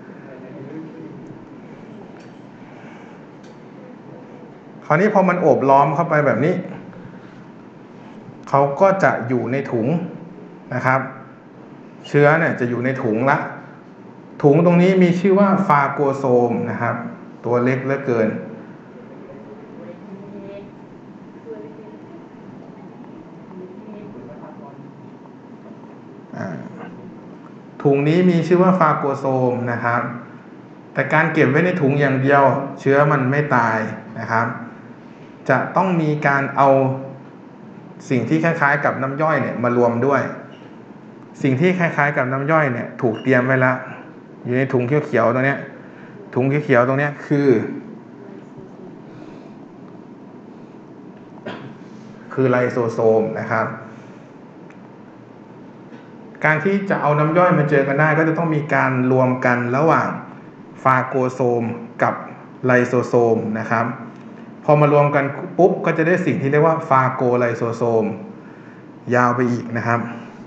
คราวนี้พอมันโอบล้อมเข้าไปแบบนี้เขาก็จะอยู่ในถุงนะครับเชื้อเนี่ยจะอยู่ในถุงละถุงตรงนี้มีชื่อว่าฟาโกโซมนะครับตัวเล็กเหลือเกินถุงนี้มีชื่อว่าฟาโกโซมนะครับแต่การเก็บไว้ในถุงอย่างเดียวเชื้อมันไม่ตายนะครับจะต้องมีการเอาสิ่งที่คล้ายๆกับน้ำย่อยเนี่ยมารวมด้วยสิ่งที่คล้ายๆกับน้ำย่อยเนี่ยถูกเตรียมไว้แล้วอยู่ในถุงเขียวๆตรงนี้ถุงเขียวๆตรงนี้คือไลโซโซมนะครับการที่จะเอาน้ำย่อยมาเจอกันได้ก็จะต้องมีการรวมกันระหว่างฟาโกโซมกับไลโซโซมนะครับพอมารวมกันปุ๊บก็จะได้สิ่งที่เรียกว่าฟาโกไลโซโซมยาวไปอีกนะครับ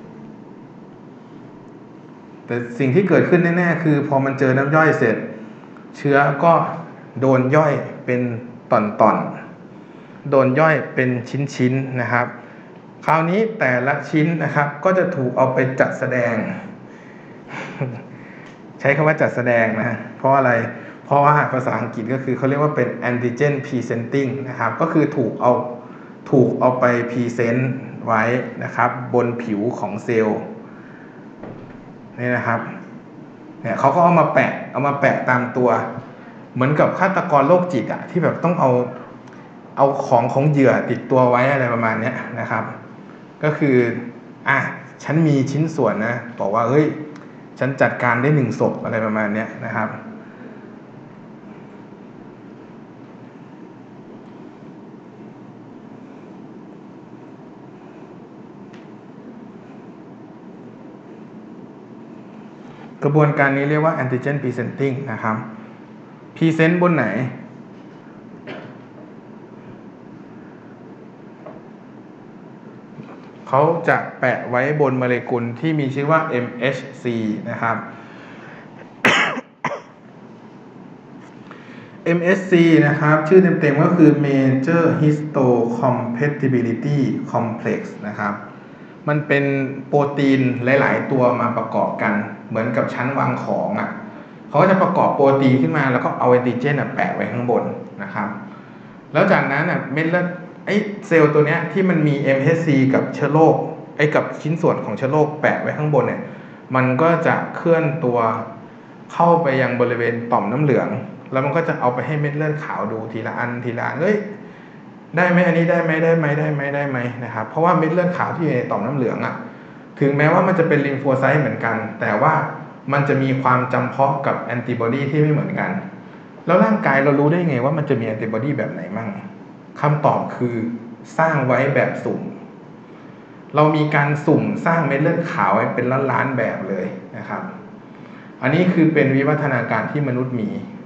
แต่สิ่งที่เกิดขึ้นแน่ๆคือพอมันเจอน้ำย่อยเสร็จเชื้อก็โดนย่อยเป็นตอนๆโดนย่อยเป็นชิ้นๆนะครับคราวนี้แต่ละชิ้นนะครับก็จะถูกเอาไปจัดแสดง ใช้คำว่าจัดแสดงนะเพราะอะไรเพราะว่าภาษาอังกฤษก็คือเขาเรียกว่าเป็น antigen presenting นะครับก็คือถูกเอาไปพรีเซนต์ไว้นะครับบนผิวของเซลล์นี่นะครับเนี่ยเขาก็เอามาแปะตามตัวเหมือนกับฆาตกรโรคจิตอะที่แบบต้องเอาของเหยื่อติดตัวไว้อะไรประมาณนี้นะครับก็คือฉันมีชิ้นส่วนนะบอกว่าเฮ้ยฉันจัดการได้1 ศพอะไรประมาณนี้นะครับกระบวนการนี้เรียกว่า antigen presenting นะครับ present บนไหนเขาจะแปะไว้บนโมเลกุลที่มีชื่อว่า MHC นะครับ MHC นะครับชื่อเต็มๆก็คือ Major Histocompatibility Complex นะครับมันเป็นโปรตีนหลายๆตัวมาประกอบกันเหมือนกับชั้นวางของเขาจะประกอบโปรตีนขึ้นมาแล้วก็เอาแอนติเจนแปะไว้ข้างบนนะครับแล้วจากนั้นเม็ดเลือดเซลล์ตัวเนี้ยที่มันมี MHC กับเชื้อโรคกับชิ้นส่วนของเชื้อโรคแปะไว้ข้างบนเนี่ยมันก็จะเคลื่อนตัวเข้าไปยังบริเวณต่อมน้ำเหลืองแล้วมันก็จะเอาไปให้เม็ดเลือดขาวดูทีละอันทีละเฮ้ยได้ไหมอันนี้ได้ไหมนะครับเพราะว่าเม็ดเลือดขาวที่อยู่ในต่อมน้ำเหลืองอ่ะถึงแม้ว่ามันจะเป็นลิมโฟไซต์เหมือนกันแต่ว่ามันจะมีความจำเพาะกับแอนติบอดีที่ไม่เหมือนกันแล้วร่างกายเรารู้ได้ไงว่ามันจะมีแอนติบอดีแบบไหนมั่งคำตอบคือสร้างไว้แบบสุ่มเรามีการสุ่มสร้างเม็ดเลือดขาวไว้เป็นล้านๆแบบเลยนะครับอันนี้คือเป็นวิวัฒนาการที่มนุษย์มี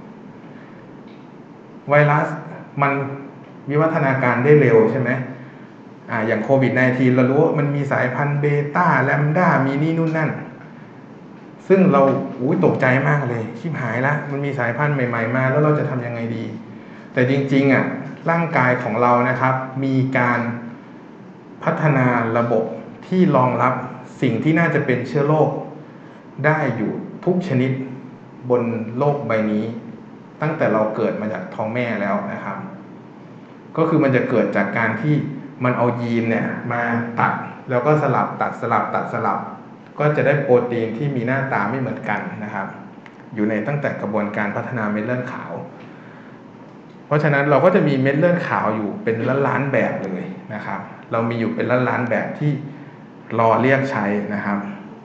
ไวรัสมันวิวัฒนาการได้เร็วใช่ไหมอย่างโควิด -19 เรารู้ว่ามันมีสายพันธุ์เบต้าแลมด้ามีนี่นู่นนั่นซึ่งเราตกใจมากเลยชิบหายละมันมีสายพันธุ์ใหม่ๆมาแล้วเราจะทำยังไงดีแต่จริงๆร่างกายของเรานะครับมีการพัฒนาระบบที่รองรับสิ่งที่น่าจะเป็นเชื้อโรคได้อยู่ทุกชนิดบนโลกใบนี้ตั้งแต่เราเกิดมาจากท้องแม่แล้วนะครับก็คือมันจะเกิดจากการที่มันเอายีนเนี่ยมาตัดแล้วก็สลับก็จะได้โปรตีนที่มีหน้าตาไม่เหมือนกันนะครับอยู่ในตั้งแต่กระบวนการพัฒนาเม็ดเลือดขาวเพราะฉะนั้นเราก็จะมีเม็ดเลือดขาวอยู่เป็นล้านๆแบบเลยนะครับเรามีอยู่เป็นล้านๆแบบที่รอเรียกใช้นะครับ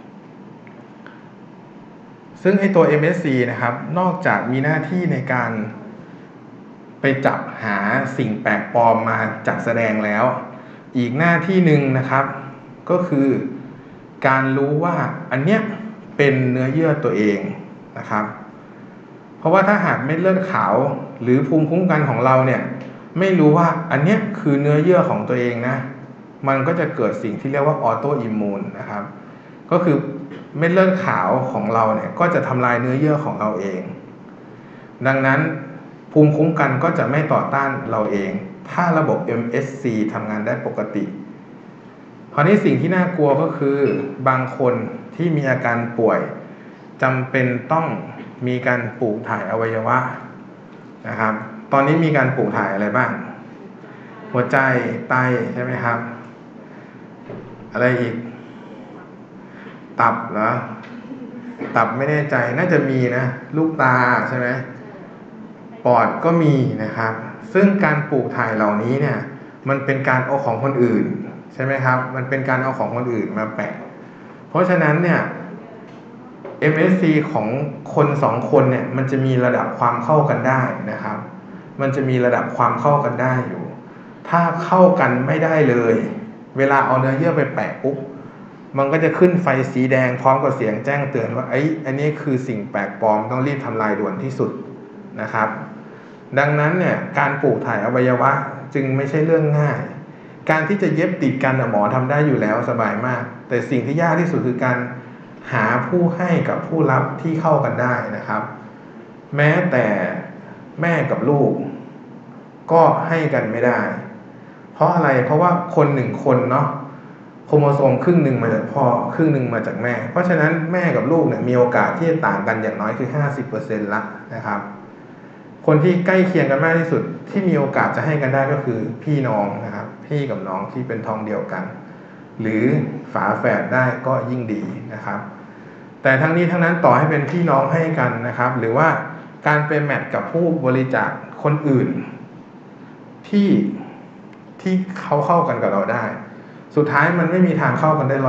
ซึ่งไอตัว MSC นะครับนอกจากมีหน้าที่ในการไปจับหาสิ่งแปลกปลอมมาจัดแสดงแล้วอีกหน้าที่หนึ่งนะครับก็คือการรู้ว่าอันเนี้ยเป็นเนื้อเยื่อตัวเองนะครับเพราะว่าถ้าหากเม็ดเลือดขาวหรือภูมิคุ้มกันของเราเนี่ยไม่รู้ว่าอันเนี้ยคือเนื้อเยื่อของตัวเองนะมันก็จะเกิดสิ่งที่เรียกว่าออโตอิมมูนนะครับก็คือเม็ดเลือดขาวของเราเนี่ยก็จะทำลายเนื้อเยื่อของเราเองดังนั้นภูมิคุ้มกันก็จะไม่ต่อต้านเราเองถ้าระบบ MSC ทำงานได้ปกติคราวนี้สิ่งที่น่ากลัวก็คือบางคนที่มีอาการป่วยจำเป็นต้องมีการปลูกถ่ายอวัยวะนะครับตอนนี้มีการปลูกถ่ายอะไรบ้างหัวใจไตใช่ไหมครับอะไรอีกตับเหรอตับไม่แน่ใจน่าจะมีนะลูกตาใช่ไหมปอดก็มีนะครับซึ่งการปลูกถ่ายเหล่านี้เนี่ยมันเป็นการเอาของคนอื่นใช่ไหมครับมันเป็นการเอาของคนอื่นมาแปะเพราะฉะนั้นเนี่ย MSC ของคน2คนเนี่ยมันจะมีระดับความเข้ากันได้นะครับมันจะมีระดับความเข้ากันได้อยู่ถ้าเข้ากันไม่ได้เลยเวลาเอาเนื้อเยื่อไปแปะปุ๊บมันก็จะขึ้นไฟสีแดงพร้อมกับเสียงแจ้งเตือนว่าอันนี้คือสิ่งแปลกปลอมต้องรีบทำลายด่วนที่สุดนะครับดังนั้นเนี่ยการปลูกถ่ายอวัยวะจึงไม่ใช่เรื่องง่ายการที่จะเย็บติดกันหมอทำได้อยู่แล้วสบายมากแต่สิ่งที่ยากที่สุดคือการหาผู้ให้กับผู้รับที่เข้ากันได้นะครับแม้แต่แม่กับลูกก็ให้กันไม่ได้เพราะอะไรเพราะว่าคน1คนเนาะโครโมโซมครึ่งหนึ่งมาจากพ่อครึ่งหนึ่งมาจากแม่เพราะฉะนั้นแม่กับลูกเนี่ยมีโอกาสที่จะต่างกันอย่างน้อยคือ 50% ละนะครับคนที่ใกล้เคียงกันมากที่สุดที่มีโอกาสจะให้กันได้ก็คือพี่น้องนะครับพี่กับน้องที่เป็นท้องเดียวกันหรือฝาแฝดได้ก็ยิ่งดีนะครับแต่ทั้งนี้ทั้งนั้นต่อให้เป็นพี่น้องให้กันนะครับหรือว่าการไปแมทกับผู้บริจาคคนอื่นที่เขาเข้ากันกับเราได้สุดท้ายมันไม่มีทางเข้ากันได้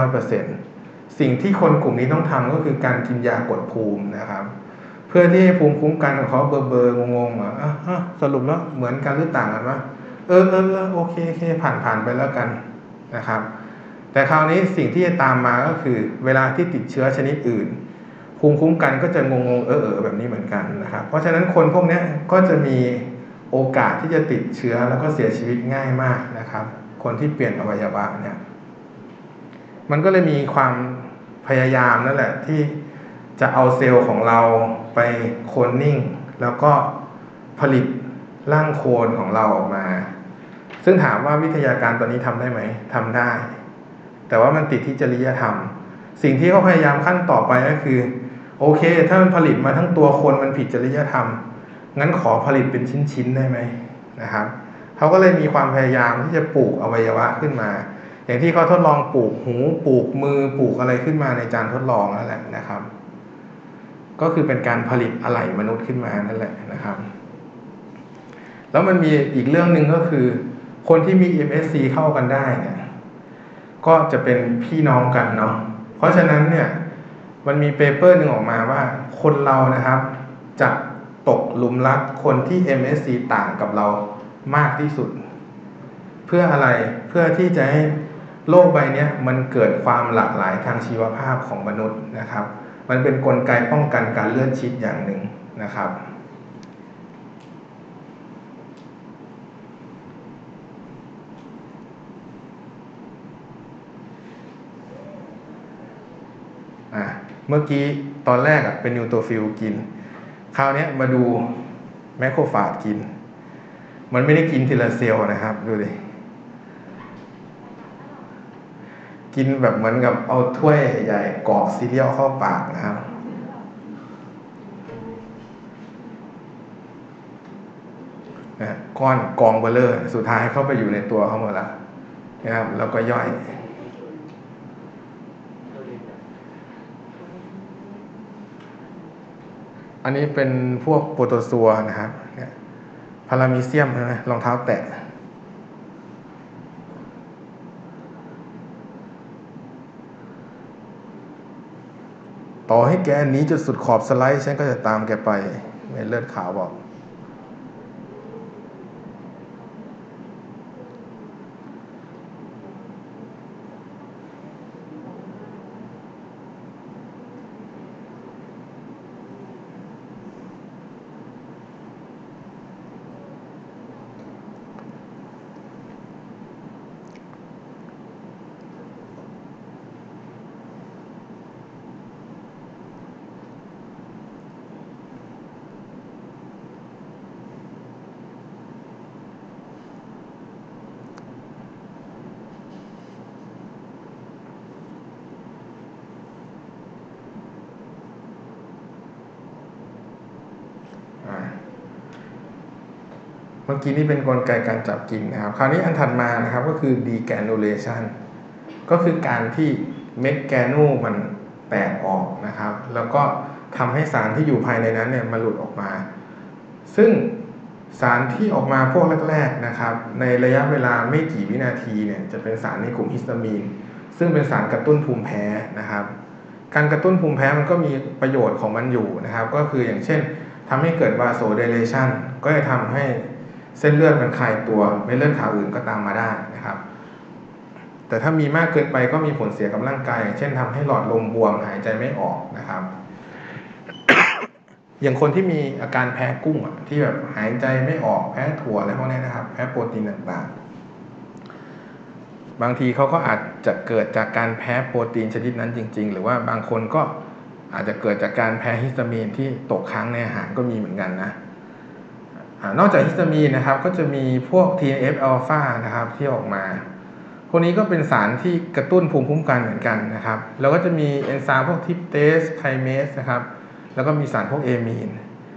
100% สิ่งที่คนกลุ่มนี้ต้องทำก็คือการกินยากดภูมินะครับเพื่อที่ให้ภูมิคุ้มกันของเขาเบอร์งงๆสรุปแล้วเหมือนกันหรือต่างกันวะโอเคผ่านไปแล้วกันนะครับแต่คราวนี้สิ่งที่จะตามมาก็คือเวลาที่ติดเชื้อชนิดอื่นภูมิคุ้มกันก็จะงงแบบนี้เหมือนกันนะครับเพราะฉะนั้นคนพวกนี้ก็จะมีโอกาสที่จะติดเชื้อแล้วก็เสียชีวิตง่ายมากนะครับคนที่เปลี่ยนอวัยวะเนี่ยมันก็เลยมีความพยายามนั่นแหละที่จะเอาเซลล์ของเราไปโคลนนิ่งแล้วก็ผลิตร่างโคลนของเราออกมาซึ่งถามว่าวิทยาการตอนนี้ทำได้ไหมทำได้แต่ว่ามันติดที่จริยธรรมสิ่งที่เขาพยายามขั้นต่อไปก็คือโอเคถ้ามันผลิตมาทั้งตัวคนมันผิดจริยธรรมงั้นขอผลิตเป็นชิ้นๆได้ไหมนะครับเขาก็เลยมีความพยายามที่จะปลูกอวัยวะขึ้นมาอย่างที่เขาทดลองปลูกหูปลูกมือปลูกอะไรขึ้นมาในจานทดลองนั่นแหละนะครับ ก็คือเป็นการผลิตอะไหล่มนุษย์ขึ้นมานั่นแหละนะครับแล้วมันมีอีกเรื่องหนึ่งก็คือคนที่มี MSc เข้ากันได้เนี่ยก็จะเป็นพี่น้องกันเนาะเพราะฉะนั้นเนี่ยมันมีเปเปอร์หนึ่งออกมาว่าคนเรานะครับจะตกหลุมรักคนที่ MSc ต่างกับเรามากที่สุดเพื่ออะไรเพื่อที่จะให้โลกใบนี้มันเกิดความหลากหลายทางชีวภาพของมนุษย์นะครับมันเป็นกลไกป้องกันการเลื่อนชิดอย่างหนึ่งนะครับเมื่อกี้ตอนแรกเป็นนิวโตฟิลกินคราวนี้มาดูแมคโครฟาจกินมันไม่ได้กินทีละเซลล์นะครับดูดิกินแบบเหมือนกับเอาถ้วยใหญ่กรอกซีเรียลเข้าปากนะครับก้อนกองเบลเลอร์สุดท้ายเข้าไปอยู่ในตัวเขาหมดแล้วนะครับแล้วก็ย่อยอันนี้เป็นพวกโปรโตซัวนะครับเนี่ยพารามีเซียมใช่ไหมรองเท้าแตะต่อให้แกหนีจุดสุดขอบสไลด์ฉันก็จะตามแกไปเม็ดเลือดขาวบอกเมื่อกี้นี่เป็นกลไกการจับกินนะครับคราวนี้อันถัดมานะครับก็คือ degranulation ก็คือการที่เม็ดแกนูมันแตกออกนะครับแล้วก็ทำให้สารที่อยู่ภายในนั้นเนี่ยมันหลุดออกมาซึ่งสารที่ออกมาพวกแรกๆนะครับในระยะเวลาไม่กี่วินาทีเนี่ยจะเป็นสารในกลุ่มฮิสตามีนซึ่งเป็นสารกระตุ้นภูมิแพ้นะครับการกระตุ้นภูมิแพ้มันก็มีประโยชน์ของมันอยู่นะครับก็คืออย่างเช่นทำให้เกิด vasodilation ก็จะทำให้เส้นเลือดมันคลายตัวเม็ดเลือดขาวอื่นก็ตามมาได้นะครับแต่ถ้ามีมากเกินไปก็มีผลเสียกับร่างกายอย่างเช่นทำให้หลอดลมบวมหายใจไม่ออกนะครับ อย่างคนที่มีอาการแพ้กุ้งที่แบบหายใจไม่ออกแพ้ถั่วอะไรพวกนี้นะครับแพ้โปรตีนต่างๆบางทีเขาก็อาจจะเกิดจากการแพ้โปรตีนชนิดนั้นจริงๆหรือว่าบางคนก็อาจจะเกิดจากการแพ้ฮิสตามีนที่ตกค้างในอาหารก็มีเหมือนกันนะนอกจากฮิสตามีนนะครับก็จะมีพวก TNF อัลฟานะครับที่ออกมาพวกนี้ก็เป็นสารที่กระตุ้นภูมิคุ้มกันเหมือนกันนะครับแล้วก็จะมีเอนไซม์พวกทิปเตสไคเมสนะครับแล้วก็มีสารพวกเอมีน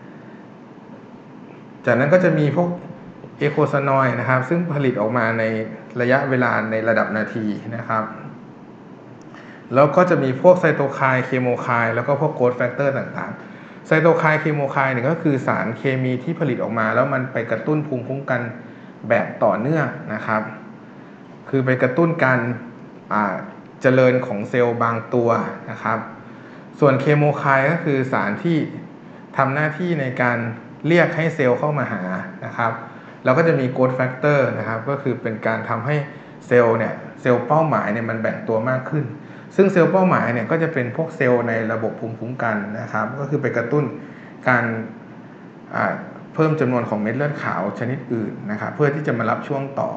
จากนั้นก็จะมีพวกเอโคซานอยด์นะครับซึ่งผลิตออกมาในระยะเวลาในระดับนาทีนะครับแล้วก็จะมีพวกไซโตไคน์เคโมไคน์แล้วก็พวกโกรทแฟกเตอร์ต่างๆไซโตไคน์เคโมไคน์เนี่ยก็คือสารเคมีที่ผลิตออกมาแล้วมันไปกระตุ้นภูมิคุ้มกันแบบต่อเนื่องนะครับคือไปกระตุ้นการเจริญของเซลล์บางตัวนะครับส่วนเคโมไคน์ก็คือสารที่ทำหน้าที่ในการเรียกให้เซลล์เข้ามาหานะครับแล้วก็จะมีโกรทแฟกเตอร์นะครับก็คือเป็นการทำให้เซลล์เป้าหมายเนี่ยมันแบ่งตัวมากขึ้นซึ่งเซลล์เป้าหมายเนี่ยก็จะเป็นพวกเซลล์ในระบบภูมิคุ้มกันนะครับก็คือไปกระตุ้นการเพิ่มจำนวนของเม็ดเลือดขาวชนิดอื่นนะครับเพื่อที่จะมารับช่วงต่อ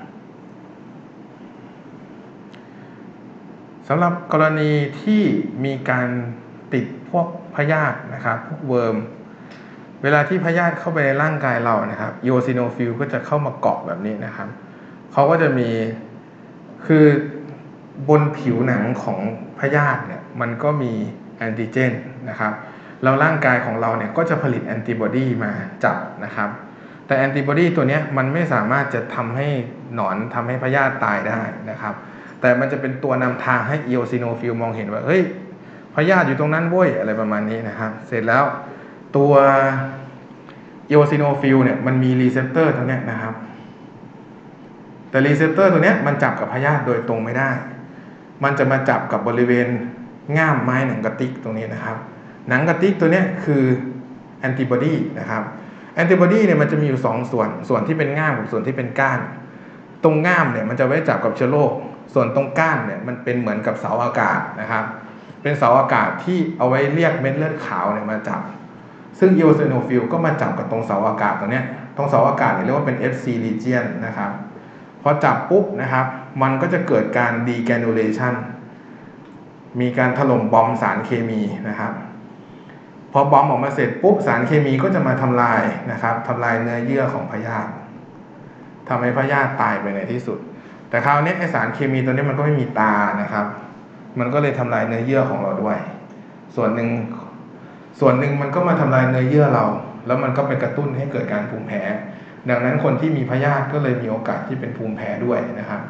สำหรับกรณีที่มีการติดพวกพยาธินะครับพวกเวิร์มเวลาที่พยาธิเข้าไปในร่างกายเรานะครับอีโอซิโนฟิลก็จะเข้ามาเกาะแบบนี้นะครับเขาก็จะมีคือบนผิวหนังของพยาธิเนี่ยมันก็มีแอนติเจนนะครับแล้วร่างกายของเราเนี่ยก็จะผลิตแอนติบอดีมาจับนะครับแต่แอนติบอดีตัวนี้มันไม่สามารถจะทำให้หนอนทำให้พยาธิตายได้นะครับแต่มันจะเป็นตัวนำทางให้อีโอซิโนฟิลมองเห็นว่าเฮ้ยพยาธิอยู่ตรงนั้นเว้ยอะไรประมาณนี้นะครับเสร็จแล้วตัวอีโอซิโนฟิลเนี่ยมันมีรีเซพเตอร์ตรงนี้นะครับแต่รีเซพเตอร์ตัวนี้มันจับกับพยาธิโดยตรงไม่ได้มันจะมาจับกับบริเวณง่ามไม้หนังกระติกตรงนี้นะครับหนังกระติกตัวนี้คือแอนติบอดีนะครับแอนติบอดีเนี่ยมันจะมีอยู่2ส่วนที่เป็นง่ามกับส่วนที่เป็นก้านตรงง่ามเนี่ยมันจะไว้จับกับเชื้อโรคส่วนตรงก้านเนี่ยมันเป็นเหมือนกับเสาอากาศนะครับเป็นเสาอากาศที่เอาไว้เรียกเม็ดเลือดขาวเนี่ยมาจับซึ่งอีโอซิโนฟิลก็มาจับกับตรงเสาอากาศตรงนี้ตรงเสาอากาศเรียกว่าเป็น FC region นะครับพอจับปุ๊บนะครับมันก็จะเกิดการ degranulation มีการถล่มบอมสารเคมีนะครับพอบอมออกมาเสร็จปุ๊บสารเคมีก็จะมาทำลายนะครับทำลายเนื้อเยื่อของพยาธิทำให้พยาธิตายไปในที่สุดแต่คราวนี้ไอสารเคมีตัวนี้มันก็ไม่มีตานะครับมันก็เลยทำลายเนื้อเยื่อของเราด้วยส่วนหนึ่งมันก็มาทำลายเนื้อเยื่อเราแล้วมันก็ไปกระตุ้นให้เกิดการภูมิแพ้ดังนั้นคนที่มีพยาธิก็เลยมีโอกาสที่เป็นภูมิแพ้ด้วยนะครับ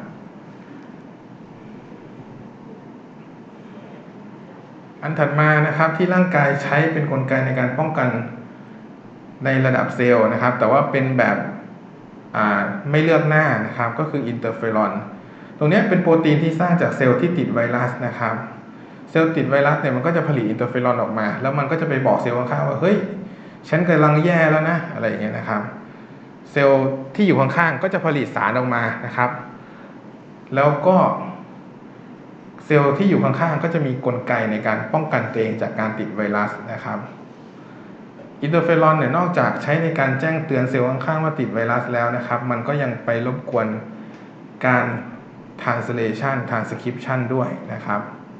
อันถัดมานะครับที่ร่างกายใช้เป็นกลไกในการป้องกันในระดับเซลล์นะครับแต่ว่าเป็นแบบไม่เลือกหน้านะครับก็คืออินเตอร์เฟอรอนตรงนี้เป็นโปรตีนที่สร้างจากเซลล์ที่ติดไวรัสนะครับเซลล์ติดไวรัสเนี่ยมันก็จะผลิตอินเตอร์เฟอรอนออกมาแล้วมันก็จะไปบอกเซลล์ข้างๆว่าเฮ้ยฉันกำลังแย่แล้วนะอะไรอย่างเงี้ยนะครับเซลล์ที่อยู่ข้างๆก็จะผลิตสารออกมานะครับแล้วก็เซลล์ที่อยู่ข้างๆก็จะมีกลไกในการป้องกันตัวเองจากการติดไวรัสนะครับอินเตอร์เฟอรอนเนี่ยนอกจากใช้ในการแจ้งเตือนเซลล์ข้างๆว่าติดไวรัสแล้วนะครับมันก็ยังไปรบกวนการ transcription ด้วยนะครับ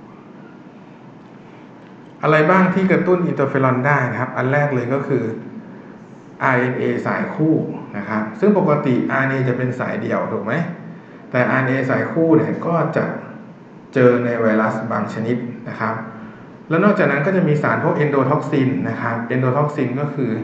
อะไรบ้างที่กระตุ้นอินเตอร์เฟอรอนได้นะครับอันแรกเลยก็คือ RNA สายคู่นะครับซึ่งปกติ RNA จะเป็นสายเดี่ยวถูกไหมแต่ RNA สายคู่เนี่ยก็จะเจอในไวรัสบางชนิดนะครับแล้วนอกจากนั้นก็จะมีสารพวกเอนโดท็อกซินนะครับเอนโดท็อกซินก็คือ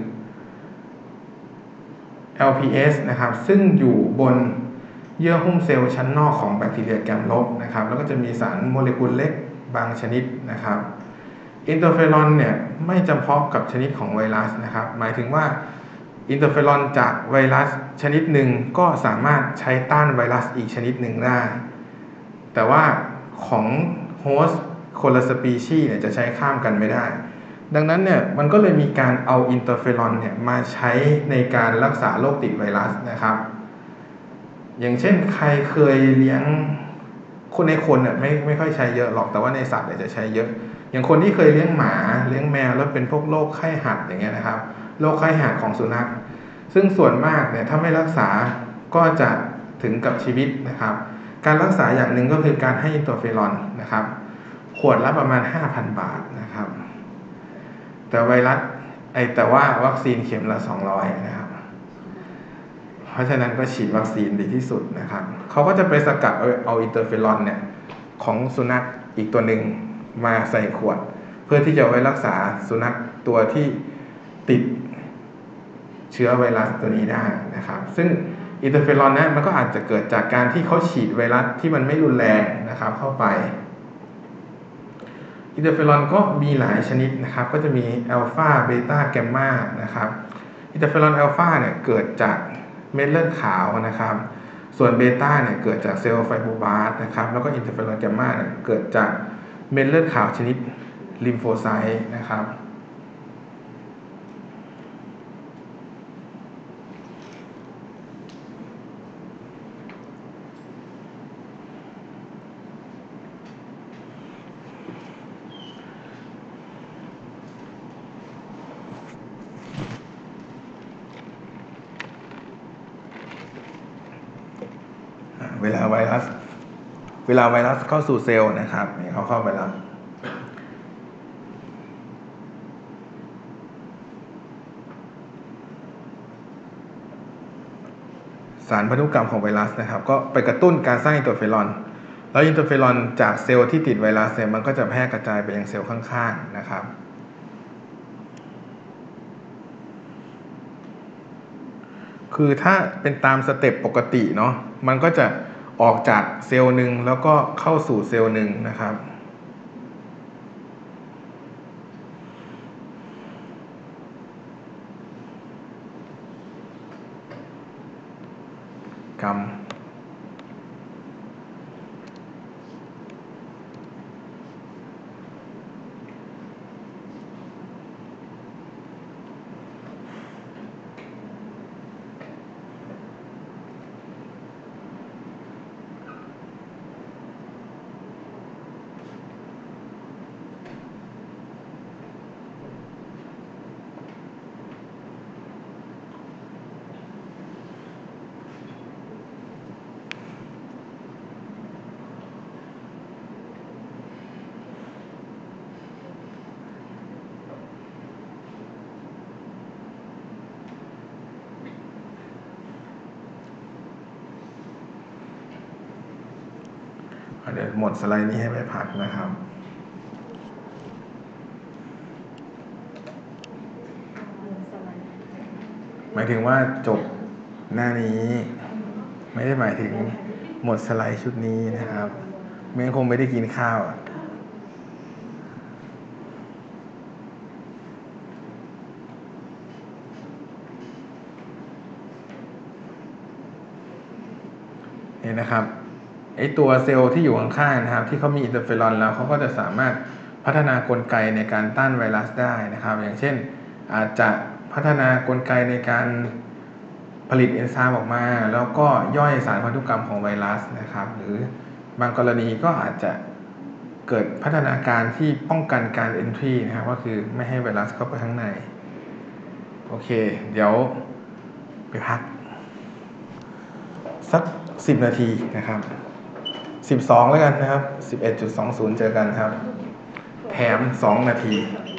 LPS นะครับซึ่งอยู่บนเยื่อหุ้มเซลล์ชั้นนอกของแบคทีเรียแกมลบนะครับแล้วก็จะมีสารโมเลกุลเล็กบางชนิดนะครับอินเตอร์เฟอรอนเนี่ยไม่จำเพาะกับชนิดของไวรัสนะครับหมายถึงว่าอินเตอร์เฟอรอนจากไวรัสชนิดหนึ่งก็สามารถใช้ต้านไวรัสอีกชนิดหนึ่งได้แต่ว่าของโฮสต์คนละสปีชีส์เนี่ยจะใช้ข้ามกันไม่ได้ดังนั้นเนี่ยมันก็เลยมีการเอาอินเตอร์เฟอรอนเนี่ยมาใช้ในการรักษาโรคติดไวรัสนะครับอย่างเช่นใครเคยเลี้ยงคนในคนเนี่ยไม่ค่อยใช้เยอะหรอกแต่ว่าในสัตว์เนี่ยจะใช้เยอะอย่างคนที่เคยเลี้ยงหมาเลี้ยงแมวแล้วเป็นพวกโรคไข้หัดอย่างเงี้ยนะครับโรคไข้หัดของสุนัขซึ่งส่วนมากเนี่ยถ้าไม่รักษาก็จะถึงกับชีวิตนะครับการรักษาอย่างหนึ่งก็คือการให้อินเตอร์เฟอรอนนะครับขวดละประมาณ 5,000 บาทนะครับแต่ว่าวัคซีนเข็มละ200นะครับเพราะฉะนั้นก็ฉีดวัคซีนดีที่สุดนะครับเขาก็จะไปสกัดเอาอินเตอร์เฟอรอนเนี่ยของสุนัขอีกตัวหนึ่งมาใส่ขวดเพื่อที่จะไว้รักษาสุนัขตัวที่ติดเชื้อไวรัสตัวนี้ได้นะครับซึ่งอินเตอร์เฟอรอนนั้นมันก็อาจจะเกิดจากการที่เขาฉีดไวรัสที่มันไม่รุนแรงนะครับเข้าไปอินเตอร์เฟอรอนก็มีหลายชนิดนะครับก็จะมีอัลฟาเบต้าแกมมานะครับอินเตอร์เฟอรอนอัลฟาเนี่ยเกิดจากเม็ดเลือดขาวนะครับส่วนเบต้าเนี่ยเกิดจากเซลล์ไฟโบบาสนะครับแล้วก็อินเตอร์เฟอรอนแกมมาเนี่ยเกิดจากเม็ดเลือดขาวชนิดลิมโฟไซต์นะครับเวลาไวรัสเข้าสู่เซลล์นะครับเขาเข้าไปแล้วสารพันธุกรรมของไวรัสนะครับก็ไปกระตุ้นการสร้างอินเตอร์เฟอรอนแล้วอินเตอร์เฟอรอนจากเซลล์ที่ติดไวรัสเนี่ยมันก็จะแพร่กระจายไปยังเซลล์ข้างๆนะครับเคคือถ้าเป็นตามสเต็ปปกติเนาะมันก็จะออกจากเซลล์หนึ่งแล้วก็เข้าสู่เซลล์หนึ่งนะครับกรรมเดี๋ยวหมดสไลด์นี้ให้ไปพักนะครับหมายถึงว่าจบหน้านี้ไม่ได้หมายถึงหมดสไลด์ชุดนี้นะครับไม่งั้นคงไม่ได้กินข้าวนี่นะครับไอตัวเซลล์ที่อยู่ข้างๆนะครับที่เขามีอินเตอร์เฟรอนแล้วเขาก็จะสามารถพัฒนากลไกในการต้านไวรัสได้นะครับอย่างเช่นอาจจะพัฒนากลไกในการผลิตเอนไซม์ออกมาแล้วก็ย่อยสารพันธุกรรมของไวรัสนะครับหรือบางกรณีก็อาจจะเกิดพัฒนาการที่ป้องกันการ entry นะครับก็คือไม่ให้ไวรัสเข้าไปข้างในโอเคเดี๋ยวไปพักสัก10 นาทีนะครับ12แล้วกันนะครับ 11.20 เจอกันครับแถม2 นาที